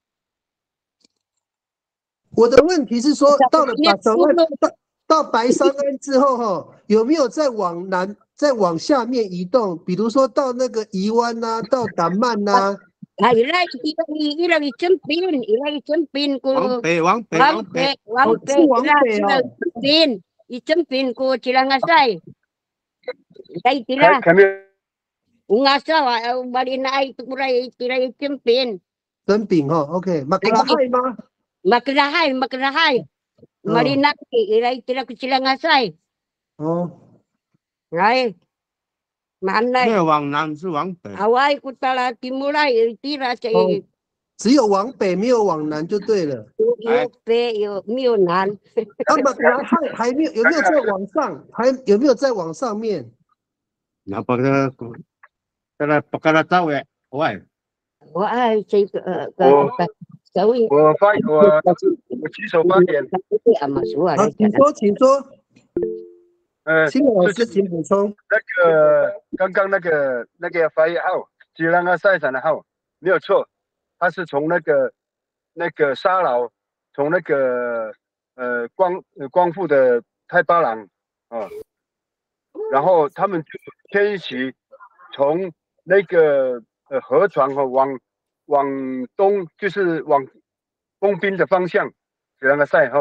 我的问题是说，到了巴松岸到到白沙湾之后哈，有没有再往南再往下面移动？比如说到那个宜湾呐，到达曼呐。 Ay, ilay, ilay, ilay, icempin, ilay, icempin ko. Wangpe, wangpe, wangpe, wangpe, ilay, icempin, icempin ko cilangasay. Ilay, tira. Ungasa, bali na ay tukuray, tira, icempin. 生饼哈 ，OK， makrahay 吗？ Makrahay, makrahay. Marina, ilay, tira ko cilangasay. 哦， Ay. 没有往南是往北。 Awai kutala timulai tira cai。 只有往北，没有往南就对了。 有北有没有南？ 那么然后还没有有没有再往上？还有没有再往上面？ 那不个，这个不干了早哎，喂。 我爱这个呃我我发我我举手发言。 好，请说，请说。 呃， 新老师，请补充。 那个刚刚那个那个发言号，吉兰阿赛场的号没有错，他是从那个那个沙劳，从那个呃光呃光复的太巴郎啊，然后他们就迁徙从那个呃河床哈、哦、往往东，就是往丰滨的方向，吉兰阿赛哈，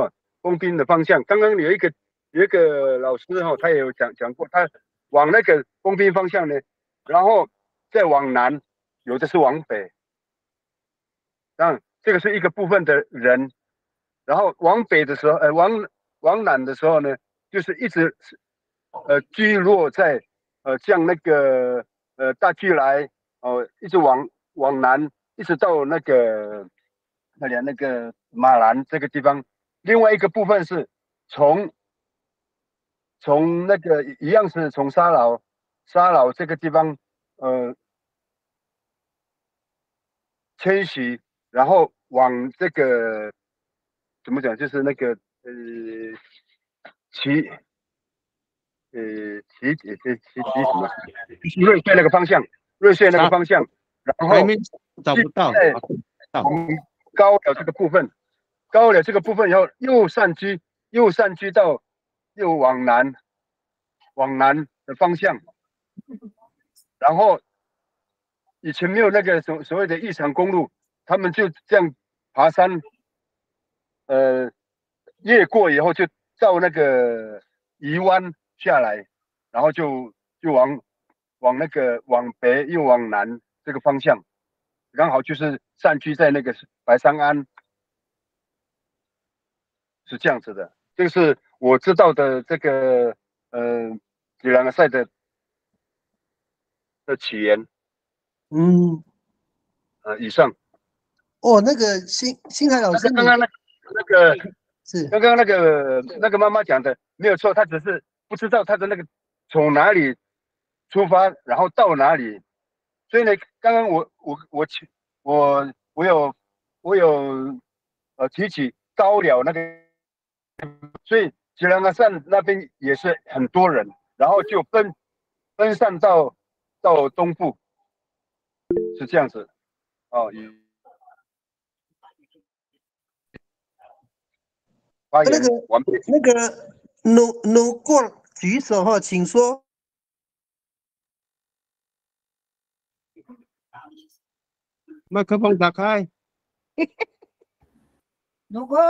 工兵的方向。刚刚有一个有一个老师哈、哦，他也有讲讲过，他往那个工兵方向呢，然后再往南，有的是往北。当然，这个是一个部分的人，然后往北的时候，呃，往往南的时候呢，就是一直呃聚落在呃像那个呃大巨来哦、呃，一直往往南，一直到那个那里那个马兰这个地方。另外一个部分是从从那个一样是从沙劳沙劳这个地方呃迁徙，然后往这个怎么讲，就是那个呃奇呃奇奇奇奇什么瑞穗那个方向，瑞穗那个方向，然后找不到， 在高寮这个部分，高寮这个部分以后又散居，又散居到又往南，往南的方向，然后以前没有那个所所谓的异常公路，他们就这样爬山，呃，越过以后就到那个宜湾下来，然后就就往往那个往北又往南这个方向，刚好就是散居在那个白山安，是这样子的。这个是我知道的这个呃吉兰赛的的起源。 嗯， 呃，以上。 哦，那个新新海老师， 刚刚那那个是刚刚那个那个妈妈讲的没有错，她只是不知道她的那个从哪里出发，然后到哪里。所以呢，刚刚我我我我我有我有呃提起高寮那个，所以吉兰山那边也是很多人，然后就分分散到到东部，是这样子。哦，发言那个完毕。 那个努努过举手哈，请说。 麦克风打开。 努过，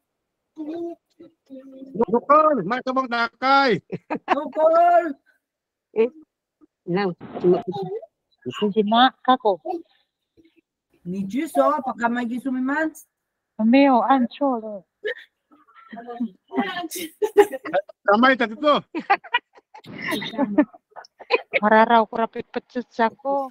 努过，麦克风打开。 努过。 哎，那你是吗？kako？ 你举手，把干嘛举手没慢？ 我没有按错了。 Ramai tak itu? Mararaw ko rapid pecet ako.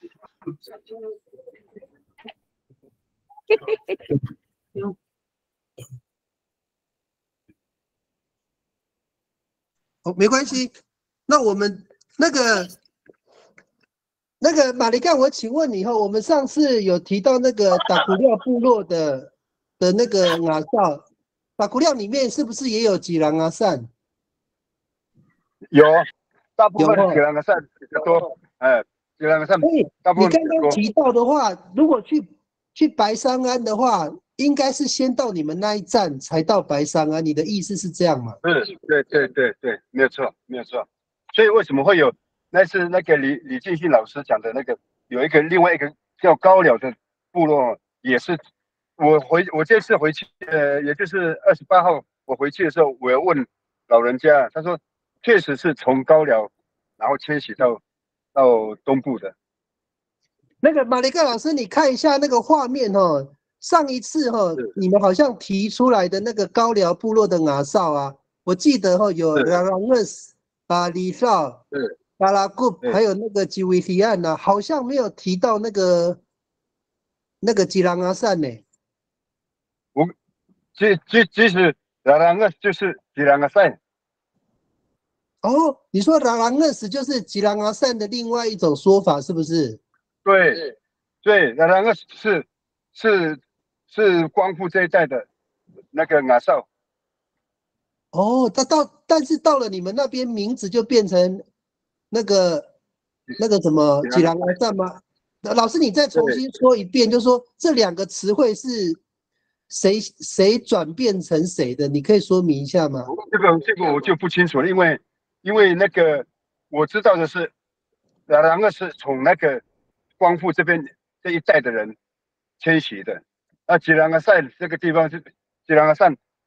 哦，没关系。那我们那个那个马里干，我请问你哈，我们上次有提到那个达古廖部落的的那个瓦哨，达古廖里面是不是也有吉兰阿善？ 有，大部分吉兰阿善比较多，哎，吉兰阿善大部分你刚刚提到的话，如果去去白山安的话，应该是先到你们那一站才到白山安，你的意思是这样吗？ 是，对对对对，没有错，没有错。所以为什么会有那是那个李李进信老师讲的那个有一个另外一个叫高寮的部落，也是我回我这次回去，呃，也就是二十八号我回去的时候，我要问老人家，他说确实是从高寮然后迁徙到到东部的。 那个马里盖老师，你看一下那个画面哦。上一次哈、哦，你们好像提出来的那个高寮部落的瓦哨啊，我记得哈、哦、有拉拉厄斯、巴里绍、巴拉古，还有那个吉维提安呐，好像没有提到那个那个吉兰阿善呢。 我即即即使拉拉厄就是吉兰阿善。 哦，你说拉拉厄斯就是吉兰阿善的另外一种说法，是不是？ 对，对，拉拉厄是是。是光复这一带的那个瓦哨。 哦，他到，但是到了你们那边，名字就变成那个那个什么吉兰阿善吗？老师，你再重新说一遍，就说这两个词汇是谁谁转变成谁的？你可以说明一下吗？ 这个这个我就不清楚了，因为因为那个我知道的是，拉拉厄是从那个光复这边这一带的人迁徙的。那吉兰阿善这个地方是吉兰阿善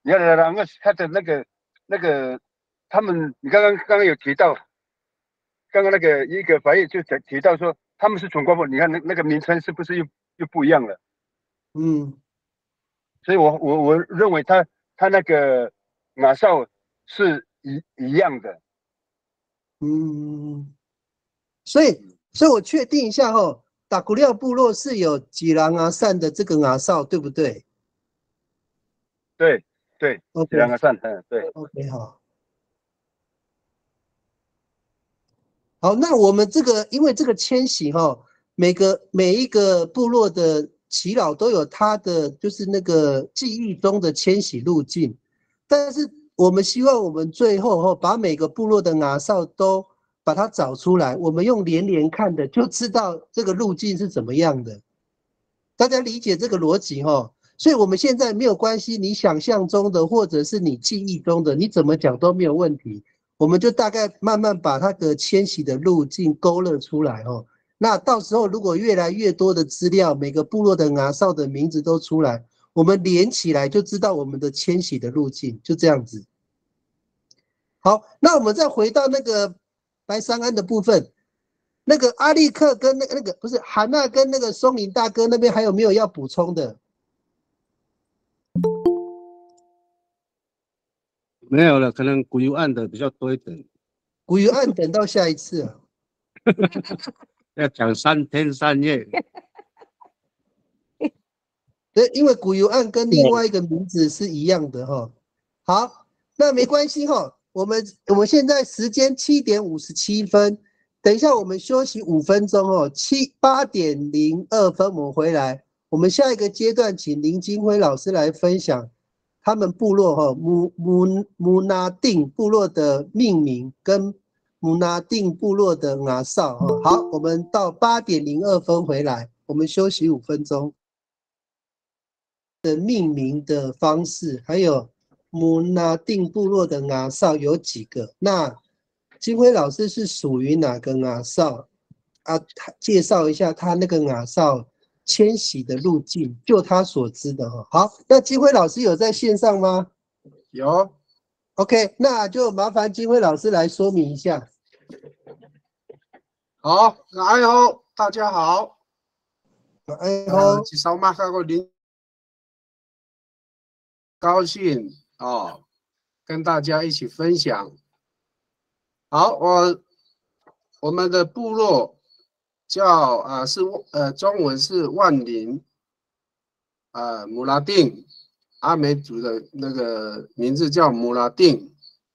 你看两个他的那个那个，他们你刚刚刚刚有提到，刚刚那个一个白页就提到说他们是纯光部，你看那那个名称是不是又又不一样了？ 嗯， 所以我我我认为他他那个马绍是一一样的。 嗯，所以所以我确定一下哦，达古廖部落是有吉郎阿善的这个阿绍，对不对？ 对对，吉郎阿善，嗯，对。 OK， 好。好，那我们这个因为这个迁徙哈，每个每一个部落的耆老都有他的就是那个记忆中的迁徙路径，但是我们希望我们最后哈把每个部落的阿绍都把它找出来，我们用连连看的就知道这个路径是怎么样的。大家理解这个逻辑哈？所以我们现在没有关系，你想象中的或者是你记忆中的，你怎么讲都没有问题。我们就大概慢慢把它的迁徙的路径勾勒出来哦。那到时候如果越来越多的资料，每个部落的阿绍的名字都出来，我们连起来就知道我们的迁徙的路径，就这样子。好，那我们再回到那个白山安的部分，那个阿力克跟那个那个不是韩娜跟那个松林大哥那边还有没有要补充的？ 没有了，可能古油案的比较多一点。 古油案等到下一次啊。 要讲三天三夜。 对，因为古油案跟另外一个名字是一样的哈。好，那没关系哈。我们我们现在时间七点五十七分，等一下我们休息五分钟哦。七八点零二分我们回来，我们下一个阶段请林金辉老师来分享。他们部落哈姆姆姆纳定部落的命名跟姆纳定部落的阿绍哈，好，我们到八点零二分回来，我们休息五分钟。的命名的方式，还有姆纳定部落的阿绍有几个？那金辉老师是属于哪个阿绍啊？他介绍一下他那个阿绍迁徙的路径，就他所知的哈。好，那金辉老师有在线上吗？ 有。 OK， 那就麻烦金辉老师来说明一下。 好，哎呦，大家好。 哎呦， 至少马上个林，高兴哦，跟大家一起分享。好，我我们的部落。叫啊、呃、是呃中文是万林，啊姆拉定，阿美族的那个名字叫姆拉定。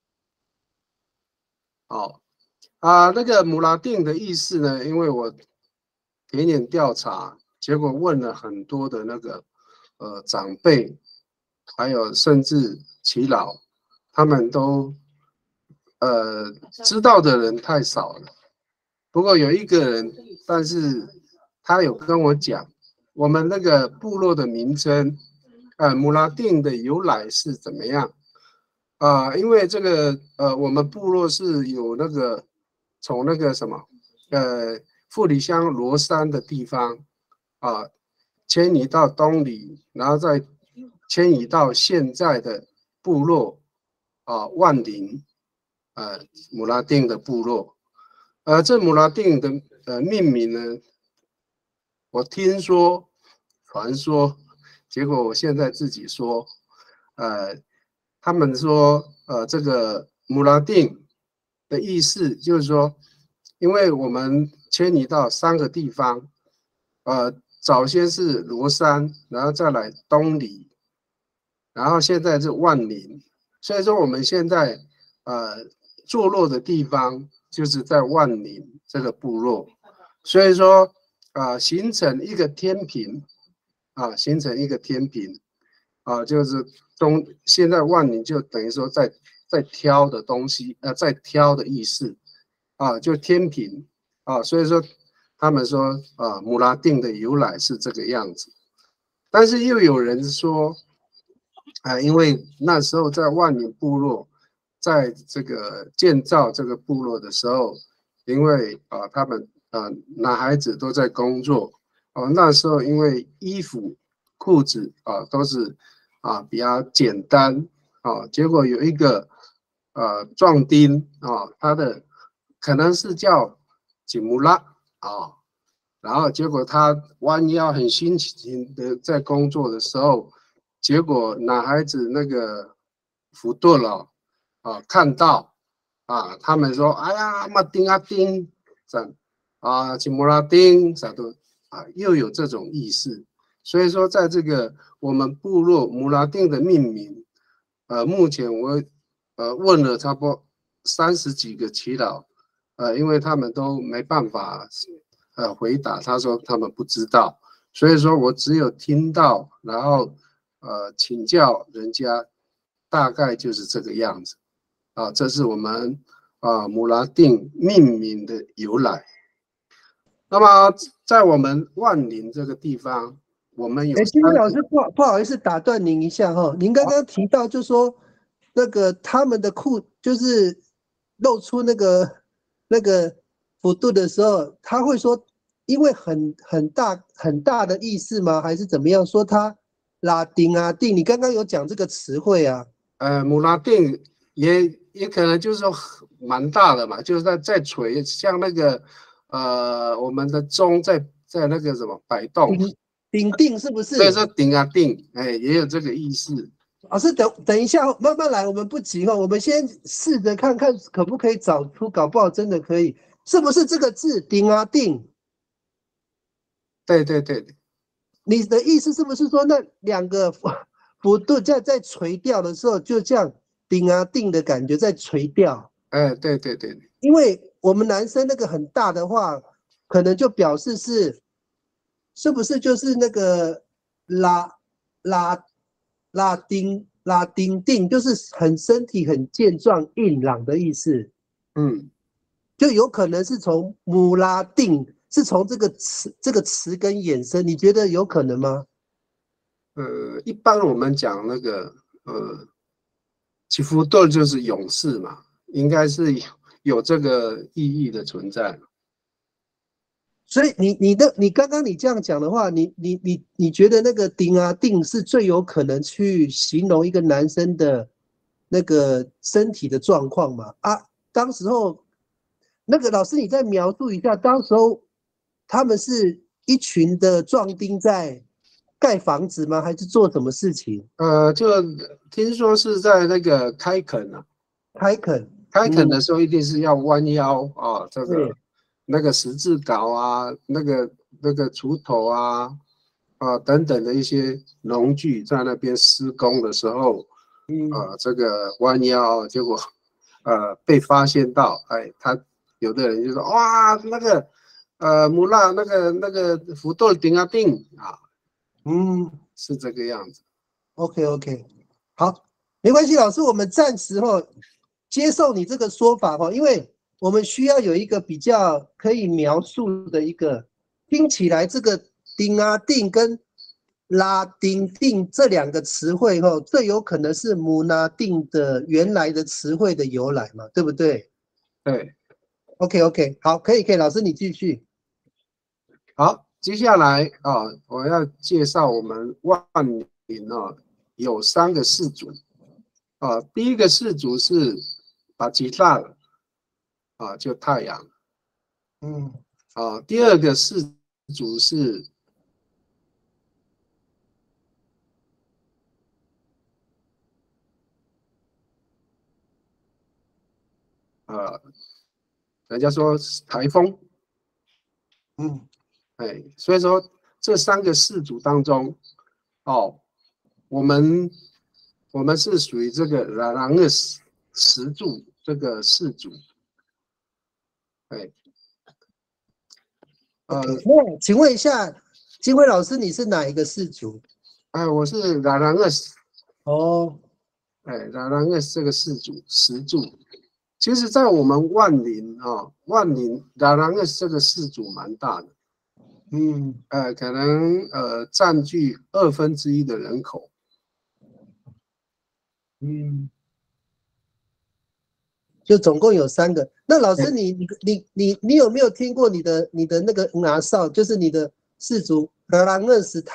哦啊那个姆拉定的意思呢，因为我田野调查，结果问了很多的那个呃长辈，还有甚至耆老，他们都呃知道的人太少了。不过有一个人，但是他有跟我讲，我们那个部落的名称，呃，姆拉定的由来是怎么样？啊、呃，因为这个，呃，我们部落是有那个从那个什么，呃，富里乡罗山的地方啊、呃，迁移到东里，然后再迁移到现在的部落啊、呃，万林，呃，姆拉定的部落。呃，这姆拉定的呃命名呢，我听说传说，结果我现在自己说，呃，他们说，呃，这个姆拉定的意思就是说，因为我们迁移到三个地方，呃，早先是罗山，然后再来东里，然后现在是万林，所以说我们现在呃坐落的地方。就是在万林这个部落，所以说啊、呃，形成一个天平啊，形成一个天平啊，就是东现在万林就等于说在在挑的东西，呃，在挑的意思啊，就天平啊，所以说他们说啊，姆拉定的由来是这个样子，但是又有人说啊，因为那时候在万林部落。在这个建造这个部落的时候，因为啊、呃，他们啊、呃、男孩子都在工作哦、呃，那时候因为衣服、裤子啊、呃、都是啊、呃、比较简单哦，结果有一个呃壮丁哦，他的可能是叫吉姆拉啊，然后结果他弯腰很辛勤的在工作的时候，结果男孩子那个福顿了啊，看到啊，他们说哎呀马丁啊丁这啊吉姆拉丁啥都啊，又有这种意思。所以说，在这个我们部落姆拉丁的命名，呃，目前我呃问了差不多三十几个耆老，呃，因为他们都没办法呃回答，他说他们不知道，所以说我只有听到，然后呃请教人家，大概就是这个样子，啊，这是我们啊姆拉丁命名的由来。那么在我们万林这个地方。我们有。 哎，金老师，不不好意思打断您一下哈，您刚刚提到就说那个他们的裤就是露出那个那个幅度的时候，他会说因为很很大很大的意思吗？还是怎么样？说他拉丁啊丁，你刚刚有讲这个词汇啊？ 呃，姆拉丁也也可能就是说蛮大的嘛，就是在在锤，像那个呃我们的钟在在那个什么摆动。 顶定是不是？ 所以说顶啊定，哎，也有这个意思。 老师，等等一下，慢慢来，我们不急哈，我们先试着看看可不可以找出，搞不好真的可以，是不是这个字顶啊定？ 对对对， 你的意思是不是说那两个幅度在在垂钓的时候，就这样顶啊定的感觉在垂钓？ 哎，对对对， 因为我们男生那个很大的话，可能就表示是。是不是就是那个拉拉拉丁拉丁定，就是很身体很健壮硬朗的意思？ 嗯， 就有可能是从姆拉定，是从这个词这个词根衍生，你觉得有可能吗？ 呃，一般我们讲那个呃，祈福顿就是勇士嘛，应该是有有这个意义的存在。 所以你你的你刚刚你这样讲的话，你你你你觉得那个丁啊定是最有可能去形容一个男生的那个身体的状况嘛？啊，当时候那个老师你再描述一下，当时候他们是一群的壮丁在盖房子吗？还是做什么事情？ 呃，就听说是在那个开垦啊， 开垦开垦的时候一定是要弯腰啊、哦，这个。 对那个十字镐啊，那个那个锄头啊，啊等等的一些农具在那边施工的时候，嗯，呃，这个弯腰，结果呃被发现到，哎，他有的人就说哇，那个呃穆拉那个那个福豆顶啊顶啊， 嗯， 是这个样子。 OK OK， 好，没关系，老师，我们暂时哈接受你这个说法哈，因为。我们需要有一个比较可以描述的一个，听起来这个丁啊定跟拉丁定这两个词汇后，最有可能是姆拉定的原来的词汇的由来嘛，对不对？ 对 ，OK OK， 好，可以可以，老师你继续。 好，接下来啊，我要介绍我们万林啊，有三个氏族啊，第一个氏族是巴吉萨尔。啊，就太阳， 嗯， 啊，第二个氏族是呃，人家说台风， 嗯， 哎，所以说这三个氏族当中，哦，我们我们是属于这个拉朗的石石柱这个氏族。对， 呃，那请问一下，金辉老师，你是哪一个氏族？ 哎，我是拉朗二十。 哦， 哎，拉朗二十这个氏族石柱，其实，在我们万林啊、哦，万林拉朗二十这个氏族蛮大的， 嗯， 呃，可能呃占据二分之一的人口， 嗯。就总共有三个。那老师你，你你你你有没有听过你的你的那个拿少，就是你的氏族格兰厄斯，他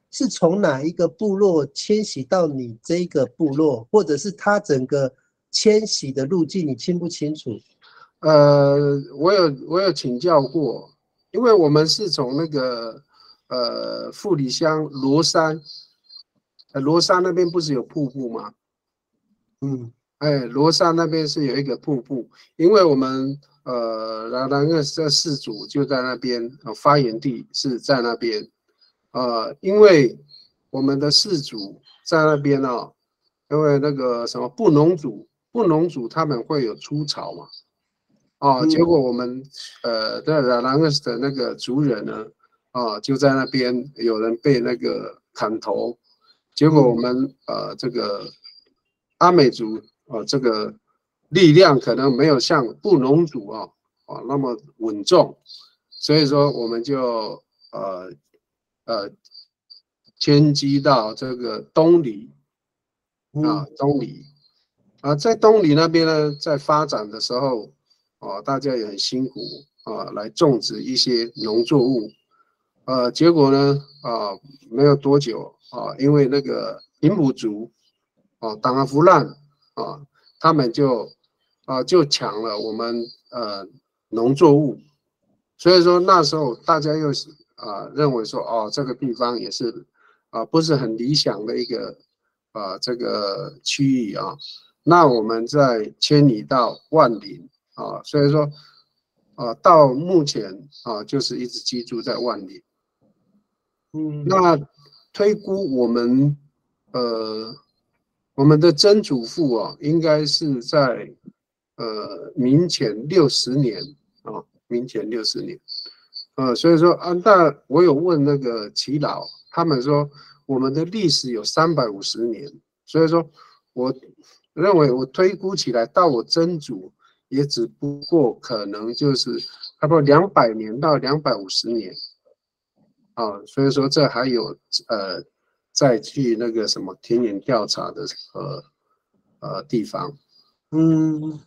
是从哪一个部落迁徙到你这个部落，或者是他整个迁徙的路径，你清不清楚？ 呃，我有我有请教过，因为我们是从那个呃富里乡罗山，呃罗山那边不是有瀑布吗？ 嗯， 哎，罗山那边是有一个瀑布，因为我们呃然后那个这氏族就在那边，呃发源地是在那边，呃，因为我们的氏族在那边哦，因为那个什么布农族，布农族他们会有出草嘛。哦，结果我们呃的拉兰克斯的那个族人呢，哦就在那边有人被那个砍头，结果我们呃这个阿美族哦这个力量可能没有像布农族哦哦那么稳重，所以说我们就呃呃迁居到这个东里啊东里啊，在东里那边呢，在发展的时候。哦，大家也很辛苦啊，来种植一些农作物，呃，结果呢，啊，没有多久啊，因为那个平埔族，哦，党阿弗兰啊，他们就啊就抢了我们呃农作物，所以说那时候大家又是啊认为说，哦，这个地方也是啊不是很理想的一个啊这个区域啊，那我们再迁移到万林。啊，所以说，啊，到目前啊，就是一直居住在万里。嗯，那推估我们，呃，我们的曾祖父啊，应该是在呃明前六十年啊，明前六十年。呃，所以说啊，那我有问那个耆老，他们说我们的历史有三百五十年，所以说我认为我推估起来到我曾祖。也只不过可能就是差不多两百年到两百五十年，啊，所以说这还有呃再去那个什么田野调查的呃呃地方。 嗯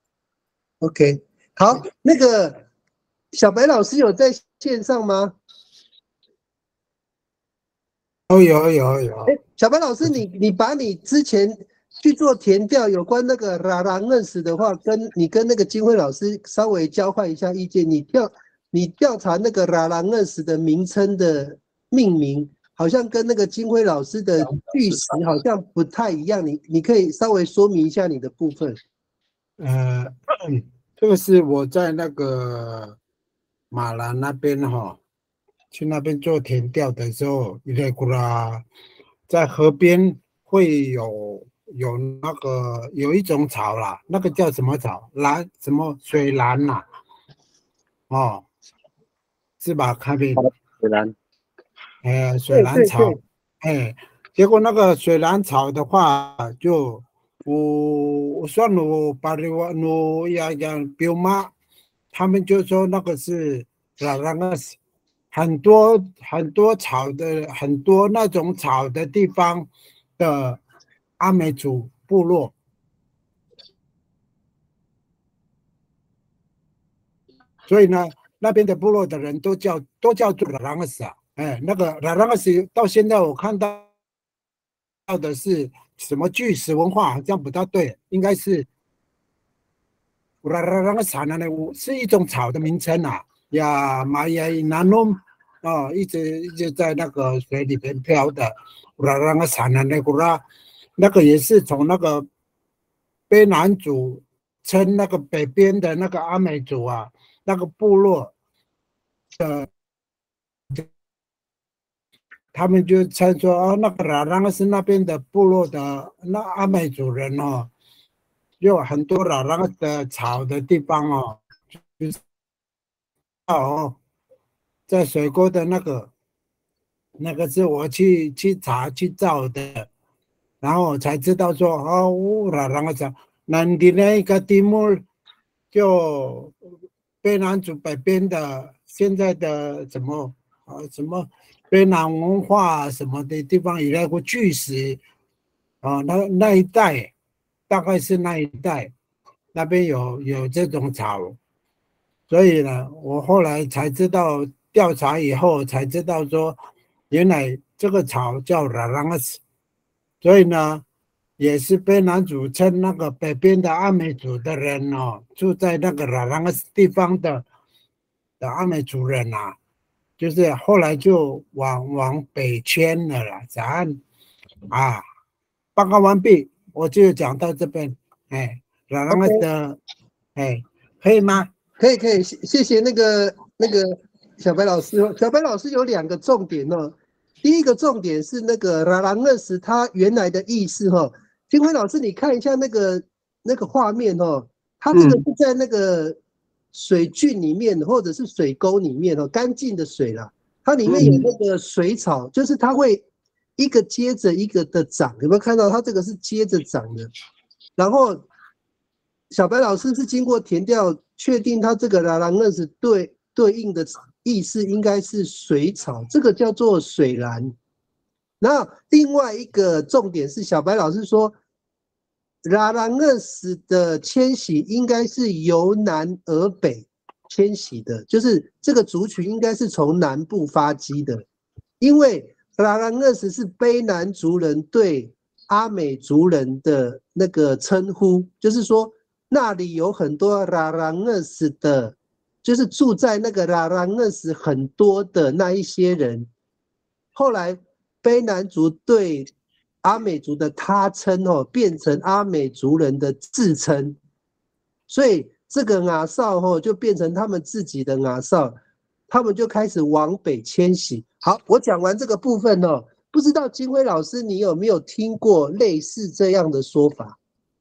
，OK， 好，那个小白老师有在线上吗？ 哦，有有有。 哎，小白老师，你你把你之前。去做田调有关那个拉拉认识的话，跟你跟那个金辉老师稍微交换一下意见。你调你调查那个拉拉认识的名称的命名，好像跟那个金辉老师的句式好像不太一样。你你可以稍微说明一下你的部分。 呃，这个是我在那个马兰那边哈、哦，去那边做田调的时候，伊个啦，在河边会有。有那个有一种草啦，那个叫什么草？蓝什么水兰呐、啊？哦，是吧？咖啡水兰， 哎，水兰草，哎，结果那个水兰草的话，就我我算我把我我呀呀表妈，他们就说那个是那那个很多很多草的很多那种草的地方的。阿美族部落，所以呢，那边的部落的人都叫都叫做拉朗斯啊，哎，那个拉朗斯到现在我看到到的是什么巨石文化，好像不大对，应该是拉朗斯呢，是一种草的名称啊，呀，玛雅南农啊，一直一直在那个水里边漂的拉朗斯呢，那个啦。那个也是从那个卑南族称那个北边的那个阿美族啊，那个部落的，他们就称说哦，那个拉朗是那边的部落的那阿美族人哦，有很多拉朗的草的地方哦，就是哦，在水沟的那个那个是我去去查去找的。然后我才知道说，哦，拉朗讲，南的那个地目就卑南族北边的现在的什么啊什么卑南文化什么的地方有那个巨石啊，那那一带大概是那一带，那边有有这种草，所以呢，我后来才知道调查以后才知道说，原来这个草叫拉朗斯，所以呢，也是卑南族称那个北边的阿美族的人哦，住在那个拉朗斯地方的的阿美族人啊，就是后来就往往北迁了啦。答案啊，报告完毕，我就讲到这边。哎，拉朗斯的，哎，可以吗？ 可以可以，谢谢谢那个那个小白老师哦。小白老师有两个重点哦。第一个重点是那个拉朗勒斯它原来的意思哈、哦。金辉老师，你看一下那个那个画面哦，它这个是在那个水郡里面或者是水沟里面哦，干净的水啦，它里面有那个水草，就是它会一个接着一个的长，有没有看到？它这个是接着长的。然后小白老师是经过填调，确定它这个拉朗勒斯对对应的意思应该是水草，这个叫做水兰。那另外一个重点是，小白老师说，拉朗勒斯的迁徙应该是由南而北迁徙的，就是这个族群应该是从南部发迹的，因为拉朗勒斯是卑南族人对阿美族人的那个称呼，就是说那里有很多拉朗勒斯的，就是住在那个拉朗勒斯很多的那一些人，后来卑南族对阿美族的他称哦，变成阿美族人的自称，所以这个雅绍哦就变成他们自己的雅绍，他们就开始往北迁徙。好，我讲完这个部分哦，不知道金辉老师你有没有听过类似这样的说法？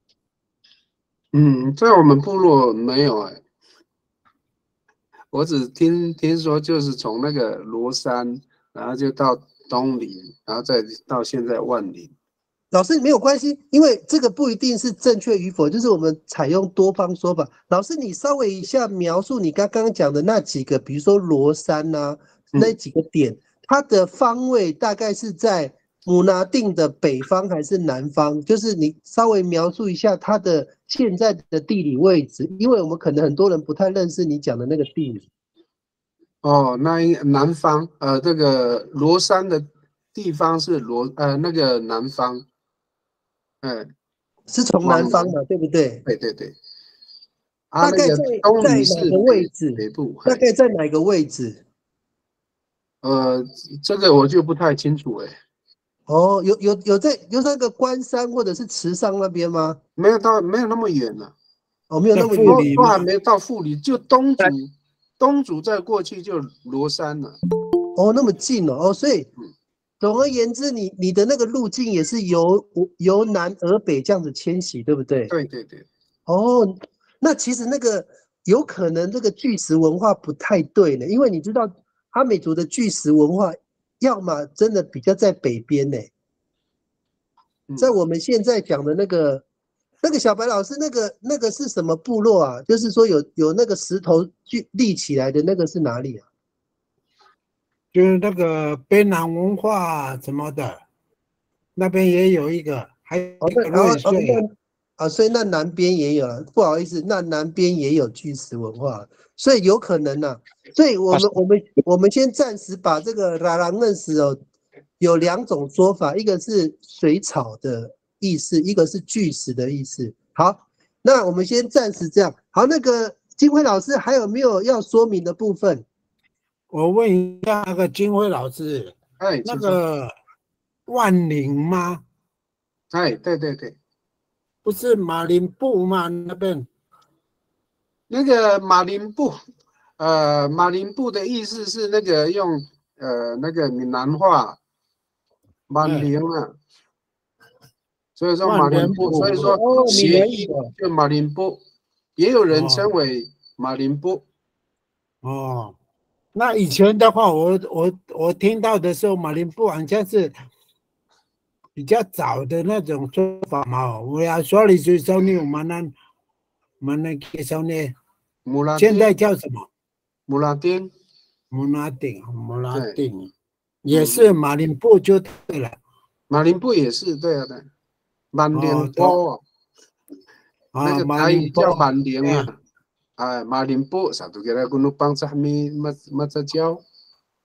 嗯，在我们部落没有哎、欸，我只听听说就是从那个罗山，然后就到东林，然后再到现在万林。 老师没有关系，因为这个不一定是正确与否，就是我们采用多方说法。老师，你稍微一下描述你刚刚讲的那几个，比如说罗山呐、啊，那几个点，嗯、它的方位大概是在姆拿定的北方还是南方？就是你稍微描述一下它的现在的地理位置，因为我们可能很多人不太认识你讲的那个地理。 哦，那南方，呃，这个罗山的地方是罗，呃，那个南方。嗯， 是从南方嘛，对不对？ 对对对。啊、 大概在、那个、在哪个位置？ 北部。 大概在哪个位置？ 呃，这个我就不太清楚哎、欸。 哦，有有有在有那个关山或者是池上那边吗？ 没有到，没有那么远了、啊。 哦，没有那么远， 都还没到富里，就东组，东组再过去就罗山了。 哦，那么近哦，哦，所以。嗯，总而言之，你你的那个路径也是由由南而北这样子迁徙，对不对？ 对对对。 哦，那其实那个有可能这个巨石文化不太对呢，因为你知道阿美族的巨石文化，要么真的比较在北边呢，在我们现在讲的那个那个小白老师，那个那个是什么部落啊？就是说有有那个石头聚立起来的那个是哪里啊？ 就是那个卑南文化什么的，那边也有一个，还有一个瑞穗啊， 啊，所以那南边也有了，不好意思，那南边也有巨石文化，所以有可能呢、啊。所以我们我们我们先暂时把这个拉朗认识哦，有两种说法，一个是水草的意思，一个是巨石的意思。好，那我们先暂时这样。好，那个金辉老师还有没有要说明的部分？ 我问一下那个金辉老师， 哎， 那个万宁吗？ 哎，对对对， 不是马林布吗？那边那个马林布，呃，马林布的意思是那个用呃那个闽南话，马林啊，所以说马林布，所以说谐音就马林布，也有人称为马林布。 哦。那以前的话，我我我听到的时候，马林布好像是比较早的那种说法嘛。我要说你最少你我们那我们那介绍呢，现在叫什么？ 穆拉丁， 穆拉丁，穆拉丁，也是马林布就对了。 马林布也是对的，满林波，那个台语叫满林啊。啊，马林布，satu kira gunung pang sahmi macam jauh。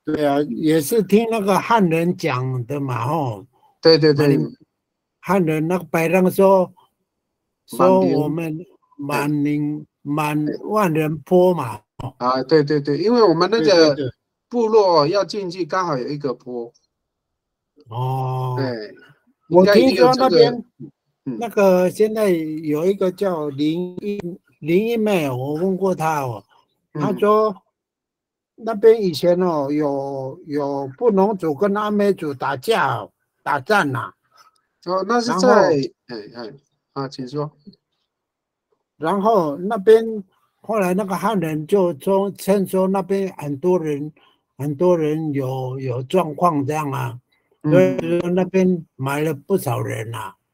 对啊，也是听那个汉人讲的嘛，吼。 对对对， 汉人那个白人说说满我们满宁满万人坡嘛。 啊，对对对，因为我们那对对个对部落要进去，刚好有一个坡。 哦， 对，应我听该也有这个说那边嗯那个现在有一个叫林一林一妹，我问过她哦，她嗯说那边以前哦有有布农族跟阿美族打架哦打战呐、 哦，那是然在后哎哎啊，请说。 然后那边后来那个汉人就说称说那边很多人很多人有有状况这样啊，所以嗯， 说那边埋了不少人呐、啊。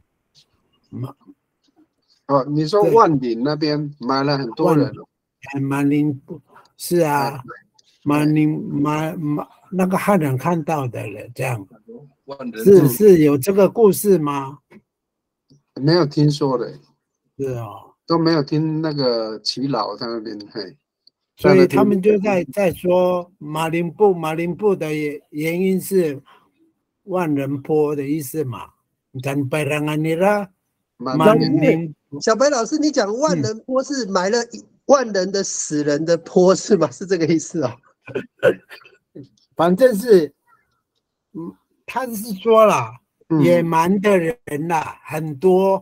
哦，你说对万岭那边埋了很多人哦。 哎，满林是啊，满林满满那个汉人看到的了，这样是嗯是有这个故事吗？ 没有听说的， 是哦， 都没有听那个耆老在那边嘿。 所以他们就在在说马林布马林布的原原因是万人坡的意思嘛？咱白人啊你啦，马林小白老师，你讲万人坡是埋了一万人的死人的坡是吗？是这个意思哦？ 反正是，嗯，他是说了， 嗯野蛮的人啦、很多。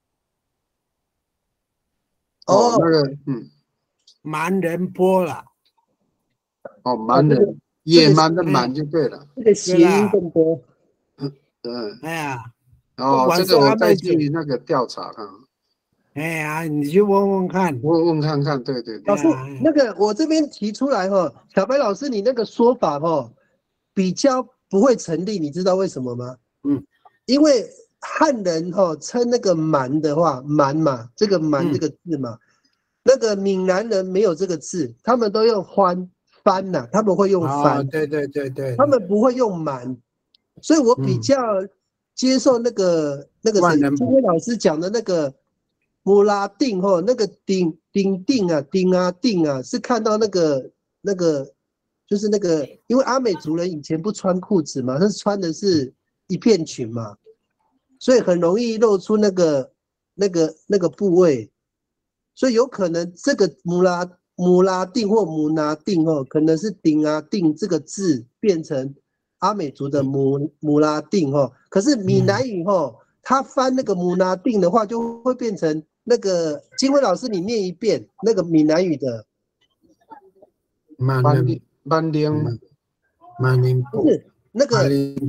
哦，那个嗯， 蛮人坡啦。 哦，蛮这个人，野蛮的蛮就对了。 这个谐音更多。 嗯， 哎呀， 哦，这个我再去那个调查看。 哎呀，你去问问看， 问问看看，对对对。 老师，那个我这边提出来哈，小白老师，你那个说法哈，比较不会成立，你知道为什么吗？ 嗯， 因为汉人哈称那个蛮的话，蛮嘛，这个蛮这个字嘛，那个闽南人没有这个字，他们都用欢番呐，他们会用番， 哦，对对对对， 他们不会用蛮，所以我比较接受那个那个谁，今天老师讲的那个。姆拉定吼，那个丁丁定啊，丁啊定啊，是看到那个那个，就是那个，因为阿美族人以前不穿裤子嘛，他是穿的是一片裙嘛，所以很容易露出那个那个那个部位，所以有可能这个姆拉姆拉定或姆拿定哦，可能是丁啊定这个字变成阿美族的姆姆拉定哦，可是闽南语哦，他翻那个姆拿定的话，就会变成。那个金辉老师，你念一遍那个闽南语的。 满林满林满林不是那个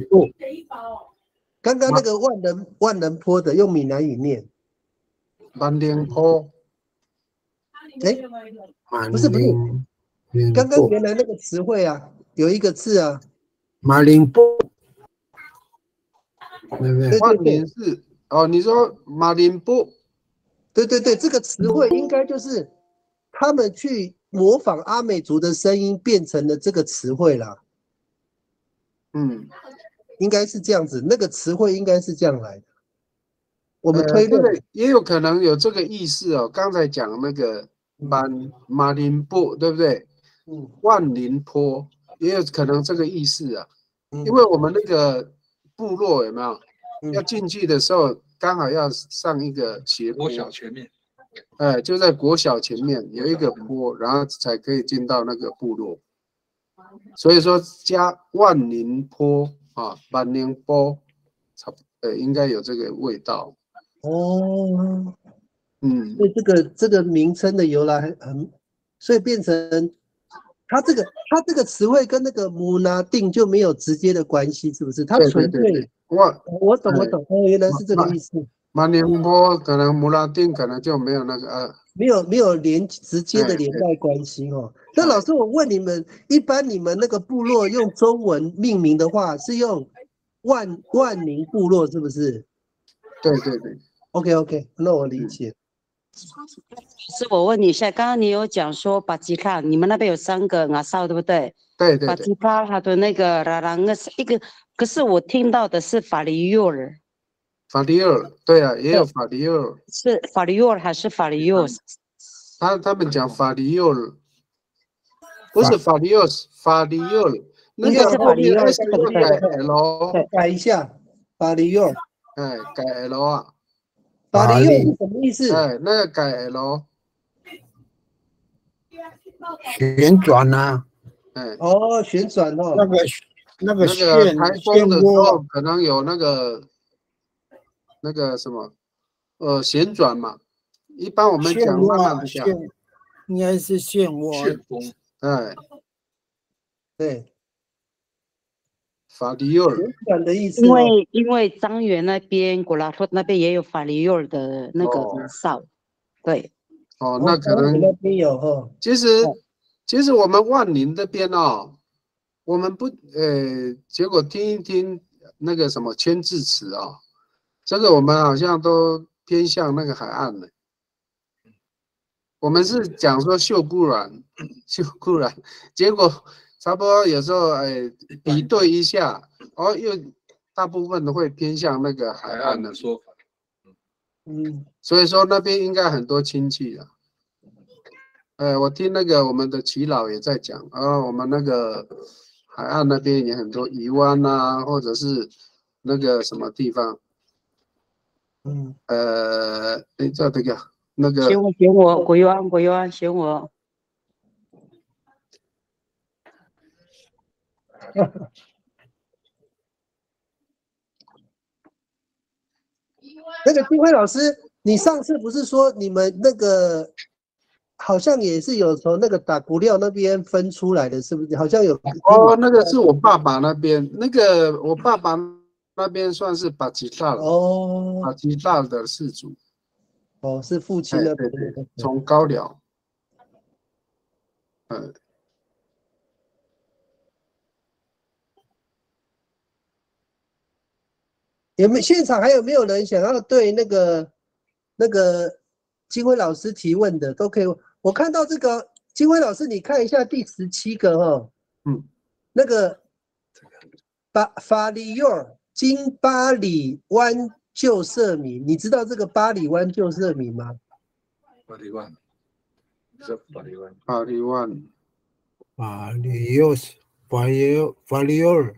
刚刚那个万人万人坡的用闽南语念。 满林坡。 哎，不是不是，刚刚原来那个词汇啊，有一个字啊。 马林坡。 对对对， 万林是哦，你说马林坡。 对对对，这个词汇应该就是他们去模仿阿美族的声音变成了这个词汇啦。 嗯， 应该是这样子，那个词汇应该是这样来的。我们推论、 呃这个、也有可能有这个意思哦。刚才讲那个马马林坡，对不对？ 嗯， 万林坡也有可能这个意思啊。嗯、因为我们那个部落有没有、嗯、要进去的时候？刚好要上一个斜坡， 国小前面， 哎，就在国小前面有一个坡，然后才可以进到那个部落。所以说加万林坡啊，万林坡，差不呃应该有这个味道。 哦， 嗯， 所以这个这个名称的由来很，所以变成它这个它这个词汇跟那个姆拿定就没有直接的关系，是不是？它纯粹。 我我懂我懂，哦，原来是这个意思。 马林坡可能姆拉丁可能就没有那个呃， 没有没有连直接的连带关系哦。那老师，我问你们，一般你们那个部落用中文命名的话，是用万万宁部落是不是？ 对对对。 OK OK， 那我理解。 是我问你一下，刚刚你有讲说巴吉卡，你们那边有三个阿少对不对？ 对对对。 巴吉卡他的那个拉拉那是一个。可是我听到的是法里尤尔， 法里尤尔，对啊，也有法里尤尔， 是法里尤尔还是法里尤尔？ 他他们讲法里尤尔，不是法里尤尔，法里尤尔， 那应该个后面是法里幼那个要是对不对？ 改 L， 改一下，法里幼， 哎，改 L 啊， 法里幼是什么意思？ 哎，那个改 L， 旋转呐， 哎， 哦，旋转哦， 那个那个那个漩台漩风的时候涡， 可能有那个那个什么，呃，旋转嘛。一般我们漩讲慢慢涡的讲， 漩应该是漩涡， 哎， 对， 法里幼儿， 旋转的意思因哦。 为因为张园那边、古拉托那边也有法里幼儿的那个哦哨，对， 哦， 哦， 那可张宇那能边有哈， 其实其实我们万宁这边哦，我们不呃，结果听一听那个什么签字词啊，这个我们好像都偏向那个海岸的。我们是讲说秀姑峦，秀姑峦，结果差不多有时候哎比对一下，哦，又大部分都会偏向那个海岸的说法。 嗯， 所以说那边应该很多亲戚啊。呃，我听那个我们的耆老也在讲，啊，我们那个海岸那边也很多渔湾啊，或者是那个什么地方， 嗯， 呃，哎，叫这个那个选我选我，国安国安选我。 那个金辉老师，你上次不是说你们那个好像也是有从那个打骨料那边分出来的，是不是？好像有哦，那个是我爸爸那边，那个我爸爸那边算是巴吉大哦， 巴吉大的氏族。 哦，是父亲哎， 那对边对，从高寮。嗯。 有没有现场还有没有人想要对那个那个金辉老师提问的？都可以。我看到这个金辉老师，你看一下第十七个哈， 嗯， 那个巴法里幼儿经巴里湾旧社名，你知道这个巴里湾旧社名吗？ 巴里湾，是巴里湾，巴里湾， 法里幼法里幼法里幼儿。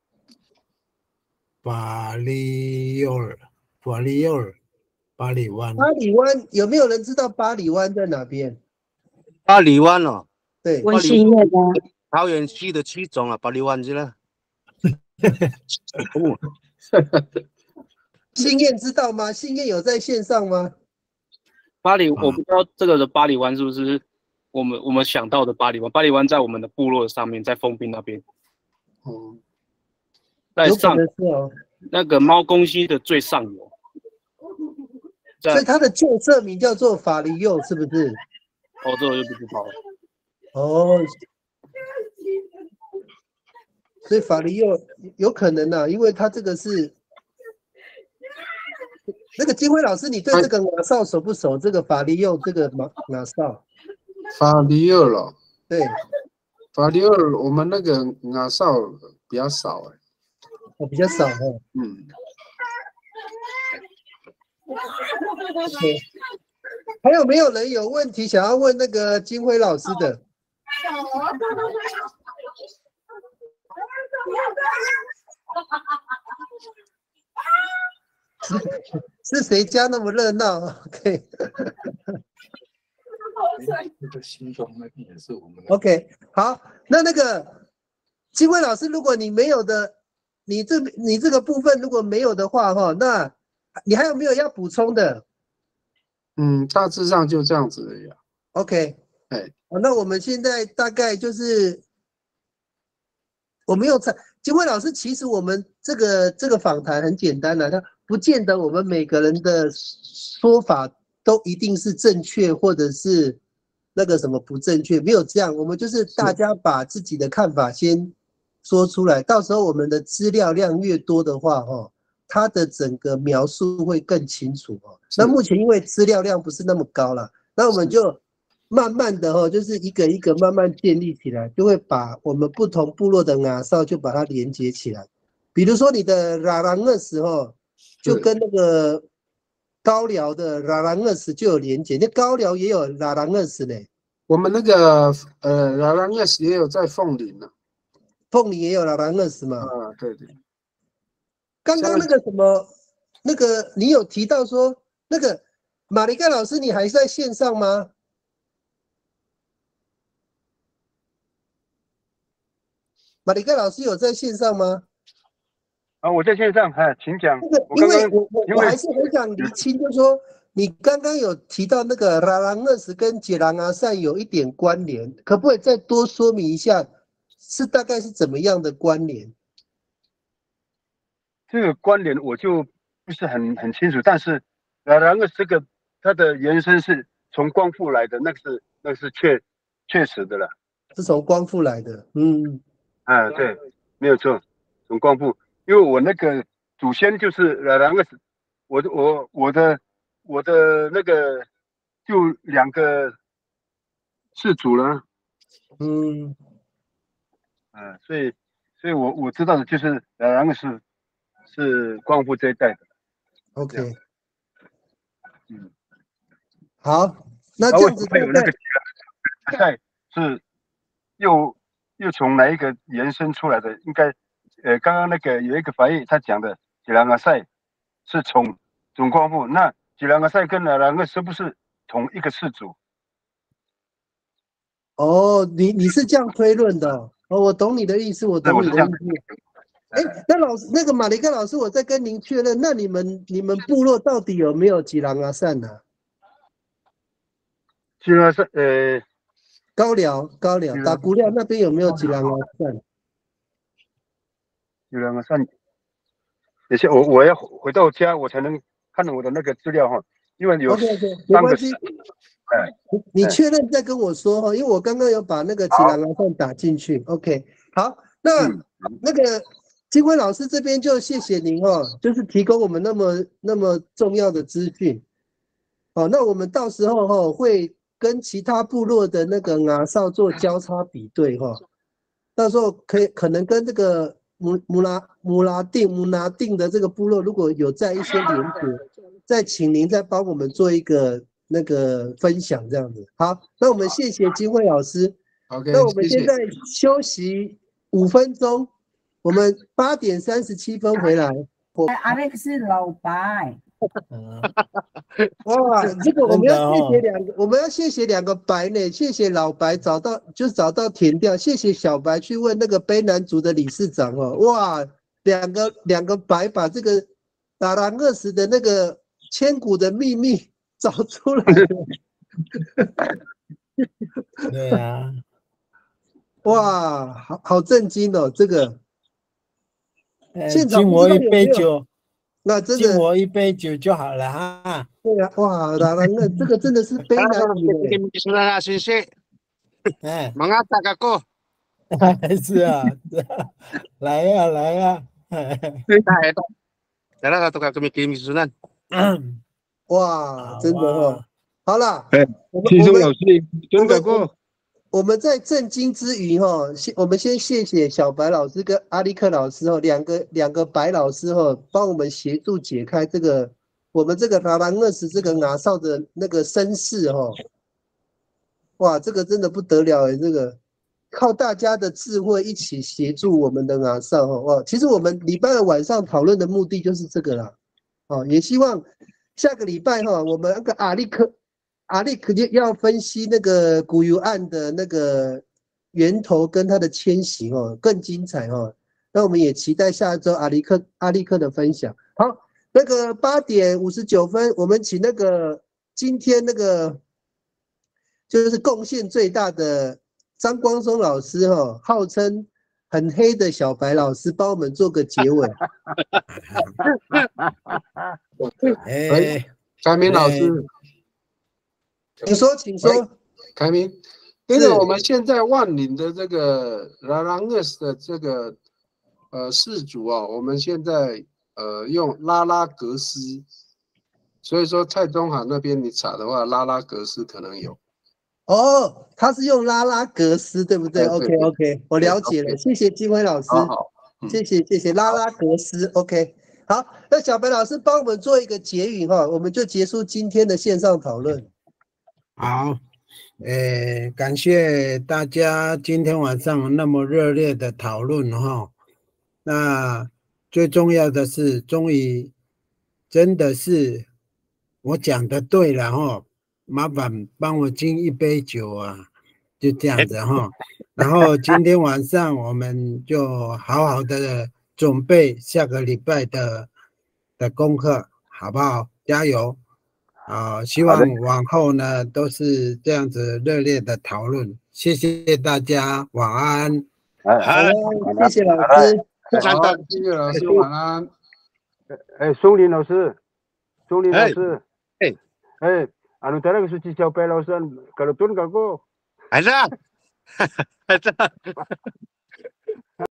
巴里幼儿，巴里幼儿，巴里湾。 巴里湾有没有人知道巴里湾在哪边？ 巴里湾哦， 对， 温馨月的桃园区的区总啊，巴里湾去了。 信燕知道吗？信燕有在线上吗？ 巴里，我不知道这个的巴里湾是不是我们我们想到的巴里湾？巴里湾在我们的部落上面，在丰滨那边。 哦。 在上哦、 那个猫公溪的最上游， 所以它的旧社名叫做法里幼，是不是？ 哦，这我就不知道了。 哦，所以法里幼有可能啊，因为它这个是那个金辉老师，你对这个马少熟不熟？这个法里幼这个马马少， 法里幼了， 对， 法里幼我们那个马少比较少哎。 我、哦、比较少哦。 嗯。 对，还有没有人有问题想要问那个金辉老师的？是谁家那么热闹 ？OK。 那个新庄那边也是我们的。 OK， 好，那那个金辉老师，如果你没有的。你这你这个部分如果没有的话，哈，那你还有没有要补充的？ 嗯，大致上就这样子而已。 OK， 哎， 好，那我们现在大概就是我没有猜，金辉老师，其实我们这个这个访谈很简单的，他不见得我们每个人的说法都一定是正确，或者是那个什么不正确，没有这样，我们就是大家把自己的看法先说出来，到时候我们的资料量越多的话，哈，它的整个描述会更清楚哦。那目前因为资料量不是那么高了，那我们就慢慢的哈，就是一个一个慢慢建立起来，就会把我们不同部落的雅少就把它连接起来。比如说你的拉兰二十哈，就跟那个高寮的拉兰二十就有连接，那高寮也有拉兰二十呢。 我们那个呃拉兰二十也有在凤林呢。 凤梨也有拉拉二十嘛。 啊，对对。 刚刚那个什么，那个你有提到说，那个马里盖老师，你还在线上吗？马里盖老师有在线上吗？ 啊，我在线上，哎，请讲。 那个， 我刚刚因为我我我还是很想厘清，就是说你刚刚有提到那个拉拉二十跟杰朗阿善有一点关联，可不可以再多说明一下，是大概是怎么样的关联？ 这个关联我就不是很很清楚，但是拉拉二这个它的延伸是从光复来的，那个是那个是确确实的了。 是从光复来的，嗯， 啊，对，没有错，从光复。因为我那个祖先就是呃两个，我的我我的我的那个就两个氏族了， 嗯， 啊，所以所以我我知道的就是呃两个是是光复这一代的。 OK， 嗯， 好，那这样子会有那个赛是又又从哪一个延伸出来的？应该。呃，刚刚那个有一个翻译，他讲的吉兰阿塞是从总光复，那吉兰阿塞跟拉拉个是不是同一个氏族？ 哦，你你是这样推论的哦，我懂你的意思，我懂你的意思。哎，那老师，那个马里克老师，我再跟您确认，那你们你们部落到底有没有吉兰阿善呢？ 吉兰阿善，呃， 高寮高寮打古寮那边有没有吉兰阿善？ 有两个善，等下我我要回到家，我才能看我的那个资料哈，因为有 OK OK 没关系， 哎， 你你确认再跟我说哈，因为我刚刚有把那个吉兰阿善打进去。OK， 好，那、嗯、那个金辉老师这边就谢谢您哦，就是提供我们那么那么重要的资讯。好，那我们到时候哈会跟其他部落的那个阿少做交叉比对哈，到时候可以可能跟这个。穆穆拉穆拉定穆拉定的这个部落，如果有在一些连结，再请您再帮我们做一个那个分享，这样子。好，那我们谢谢金慧老师。 OK， 那我们现在休息五分钟，我们八点三十七分回来。 阿那个是老白。 哇，这个我们要谢谢两个，我们要谢谢两个白呢，谢谢老白找到就找到填调，谢谢小白去问那个卑南族的理事长哦，哇，两个两个白把这个达拉二十的那个千古的秘密找出来了。 对啊， 哇，好好震惊哦，这个。现场敬我一杯酒。 那真的， 敬我一杯酒就好了哈。 对啊，哇，达拉那这个真的是卑南语的。是啊，谢谢。 哎， 忙啊，大家哥。 是啊，是啊，来呀、啊，来呀、啊。 来的，来了，都该给你给你说呢。 哇，真的哦。好了， 其实老师真的过。 我们在震惊之余哈，先我们先谢谢小白老师跟阿力克老师哦，两个两个白老师哦，帮我们协助解开这个我们这个达拉二十这个阿少的那个身世哈。哇，这个真的不得了哎，这个靠大家的智慧一起协助我们的阿少哈。哇，其实我们礼拜二晚上讨论的目的就是这个啦。哦，也希望下个礼拜哈，我们那个阿力克。阿力肯定要分析那个古油案的那个源头跟它的迁徙哦，更精彩哦。那我们也期待下周阿力克阿力克的分享。好，那个八点五十九分，我们请那个今天那个就是贡献最大的张光松老师哈、哦，号称很黑的小白老师，帮我们做个结尾。 哎，张明老师。 请说，请说， 凯明，因为我们现在万岭的这个拉拉厄斯的这个呃氏族啊，我们现在呃用拉拉格斯，所以说蔡中海那边你查的话，拉拉格斯可能有。 哦，他是用拉拉格斯，对不对 ？OK OK， 我了解了，谢谢金辉老师， 好， 谢谢谢谢拉拉格斯 ，OK， 好，那小白老师帮我们做一个结语哈，我们就结束今天的线上讨论。 好， 诶，感谢大家今天晚上那么热烈的讨论哈。那最重要的是，终于真的是我讲的对了哈，麻烦帮我敬一杯酒啊，就这样子哈。然后今天晚上我们就好好的准备下个礼拜的的功课，好不好？加油！啊，希望往后呢都是这样子热烈的讨论。谢谢大家，晚安。 好，谢谢老师。 好，谢谢老师，晚安。 哎，松林老师，松林老师， 哎， 哎，anu talaga suci siya pa lausan kalutun ka ko. Ada. Ada.